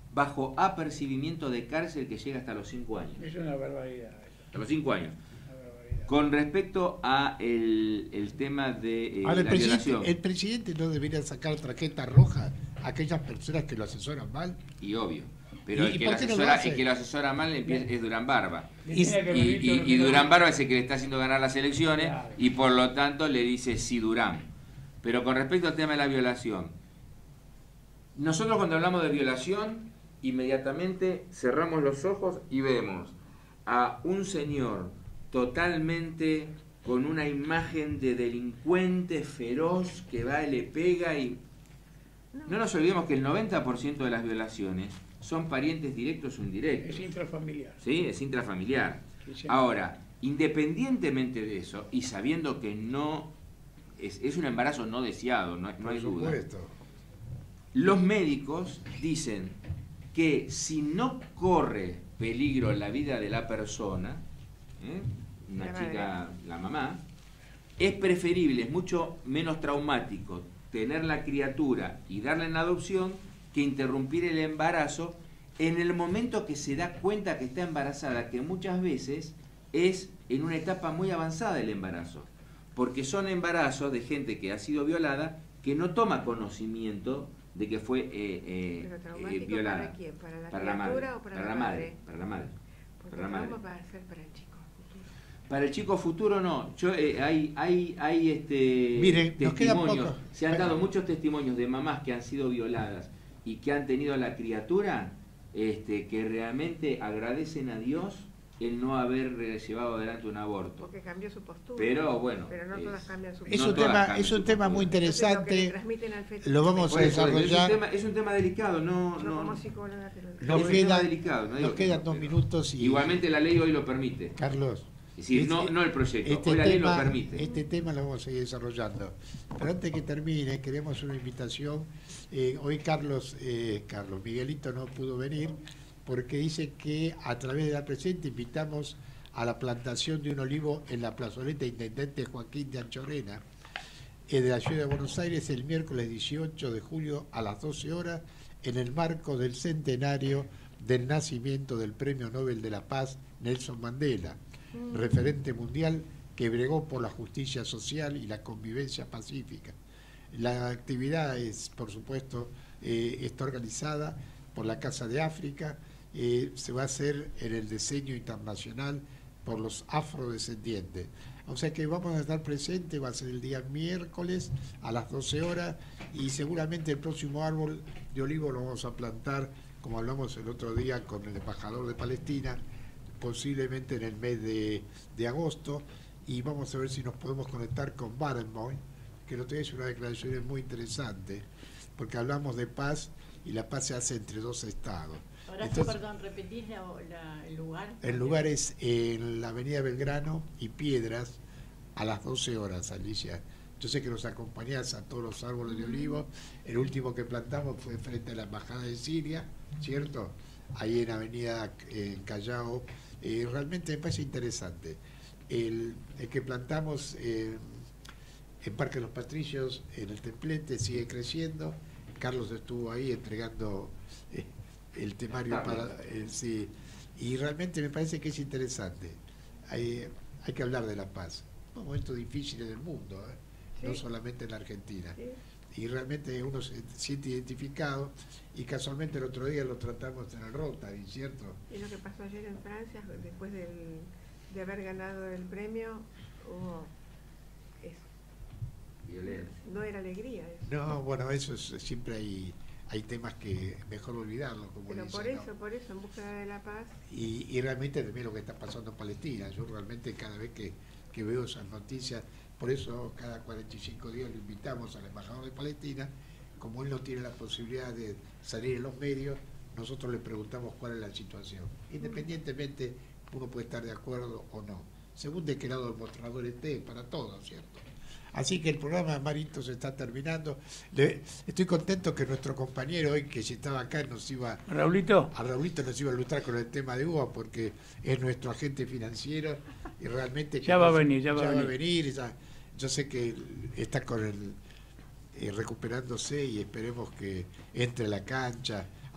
bajo apercibimiento de cárcel que llega hasta los 5 años. Es una barbaridad. Hasta los 5 años. Con respecto a el tema de Ahora, la violación. el presidente no debería sacar tarjeta roja a aquellas personas que lo asesoran mal. Y obvio. Pero ¿Y el que, por lo qué no asesora, lo hace? el que lo asesora mal es Durán Barba. Y Y Durán Barba es el que le está haciendo ganar las elecciones, Claro. y por lo tanto le dice sí Durán. Pero con respecto al tema de la violación, nosotros cuando hablamos de violación, inmediatamente cerramos los ojos y vemos a un señor totalmente con una imagen de delincuente feroz que va y le pega y... No nos olvidemos que el 90% de las violaciones son parientes directos o indirectos. Es intrafamiliar. ¿Sí? Es intrafamiliar. Sí, sí. Ahora, independientemente de eso, y sabiendo que no es un embarazo no deseado, no hay duda, Supuesto. los médicos dicen que si no corre peligro la vida de la persona, una La chica, la mamá, es preferible, es mucho menos traumático tener la criatura y darla en adopción que interrumpir el embarazo en el momento que se da cuenta que está embarazada, que muchas veces es en una etapa muy avanzada del embarazo, porque son embarazos de gente que ha sido violada que no toma conocimiento de que fue ¿Pero traumático violada. ¿Para quién? ¿Para la Para la criatura madre, o para para la la madre, madre? para la madre. Porque Para la madre. ¿cómo va a ser para el chico? Para el chico futuro no. Yo hay Miren, nos queda testimonios. poco. Se han dado muchos testimonios de mamás que han sido violadas y que han tenido la criatura, que realmente agradecen a Dios el no haber llevado adelante un aborto. Porque cambió su postura. Pero bueno, Pero no todas cambian su Es No un todas tema, cambian es un su tema postura. muy Entonces, lo que le interesante. transmiten al feto. Lo vamos a Por eso, desarrollar. es un tema delicado, no, Yo como psicóloga te lo digo. Nos, es un tema queda- delicado, no digo nos que quedan no, 2 pero minutos y igualmente la ley hoy lo permite. Carlos. Es decir, no el proyecto, hoy la ley lo permite. Este tema lo vamos a seguir desarrollando. Pero antes que termine, queremos una invitación. Hoy Carlos Miguelito no pudo venir porque dice que a través de la presente invitamos a la plantación de un olivo en la plazoleta Intendente Joaquín de Anchorena, de la Ciudad de Buenos Aires, el miércoles 18 de julio a las 12 horas, en el marco del centenario del nacimiento del Premio Nobel de la Paz Nelson Mandela, referente mundial que bregó por la justicia social y la convivencia pacífica. La actividad es, por supuesto, está organizada por la Casa de África, se va a hacer en el diseño internacional por los afrodescendientes. O sea que vamos a estar presentes, va a ser el día miércoles a las 12 horas y seguramente el próximo árbol de olivo lo vamos a plantar, como hablamos el otro día con el embajador de Palestina, posiblemente en el mes de agosto, y vamos a ver si nos podemos conectar con Barenboim, que el otro día hizo una declaración muy interesante, porque hablamos de paz y la paz se hace entre dos estados. Ahora sí, Entonces, perdón, repetís el lugar. el lugar es en la avenida Belgrano y Piedras a las 12 horas, Alicia. Yo sé que nos acompañás a todos los árboles de olivo. El último que plantamos fue frente a la Embajada de Siria, ¿cierto? Ahí en avenida Callao. Realmente me parece interesante. El que plantamos en Parque de los Patricios, en el Templete, sigue creciendo. Carlos estuvo ahí entregando el temario para... sí. Y realmente me parece que es interesante. Hay que hablar de la paz. Un momento difícil en el mundo, Sí. no solamente en la Argentina. Sí. Y realmente uno se siente identificado y casualmente el otro día lo tratamos en el Rotary, ¿cierto? Y lo que pasó ayer en Francia, después de haber ganado el premio, hubo eso. Violencia. No era alegría eso. No, bueno, eso es, siempre hay temas que mejor olvidarlo, como Pero dicen, por eso, en búsqueda de la paz. Y realmente también lo que está pasando en Palestina. Yo realmente cada vez que veo esas noticias, por eso cada 45 días lo invitamos al embajador de Palestina. Como él no tiene la posibilidad de salir en los medios, nosotros le preguntamos cuál es la situación. Independientemente, uno puede estar de acuerdo o no. Según de qué lado del mostrador esté, para todos, ¿cierto? Así que el programa de Marito se está terminando. Estoy contento que nuestro compañero hoy, que si estaba acá, nos iba... ¿Raulito? A Raulito nos iba a ilustrar con el tema de UBA, porque es nuestro agente financiero y realmente... Ya va a venir, ya va a venir. Yo sé que está con el recuperándose y esperemos que entre a la cancha.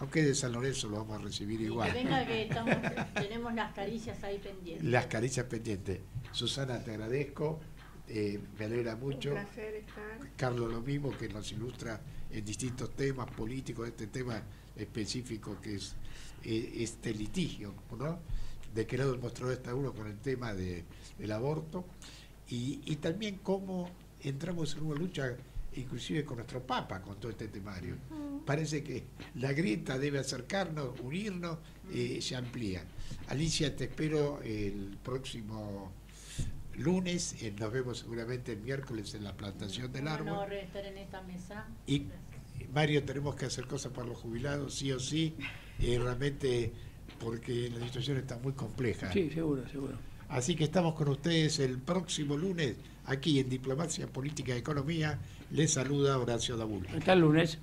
Aunque de San Lorenzo lo vamos a recibir igual. Que venga que tenemos las caricias ahí pendientes. Las caricias pendientes. Susana, te agradezco, me alegra mucho. Un placer estar. Carlos, lo mismo, que nos ilustra en distintos temas políticos, este tema específico que es este litigio, ¿no? De qué lado el mostrador está uno con el tema del aborto y también cómo entramos en una lucha inclusive con nuestro Papa, con todo este temario. Parece que la grieta debe acercarnos, unirnos, se amplía. Alicia, te espero el próximo lunes, nos vemos seguramente el miércoles en la plantación del árbol. Un honor estar en esta mesa. Y Mario, tenemos que hacer cosas para los jubilados, sí o sí, realmente, porque la situación está muy compleja. Sí, seguro, seguro. Así que estamos con ustedes el próximo lunes, aquí en Diplomacia Política y Economía. Les saluda Horacio Dabul. Hasta el lunes.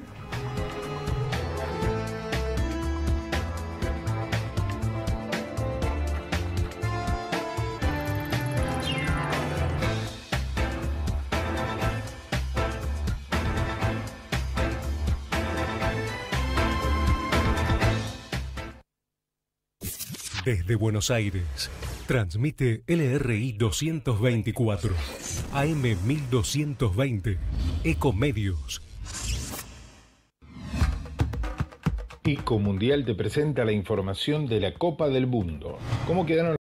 Desde Buenos Aires, transmite LRI 224, AM 1220, Ecomedios. Ecomundial te presenta la información de la Copa del Mundo. ¿Cómo quedaron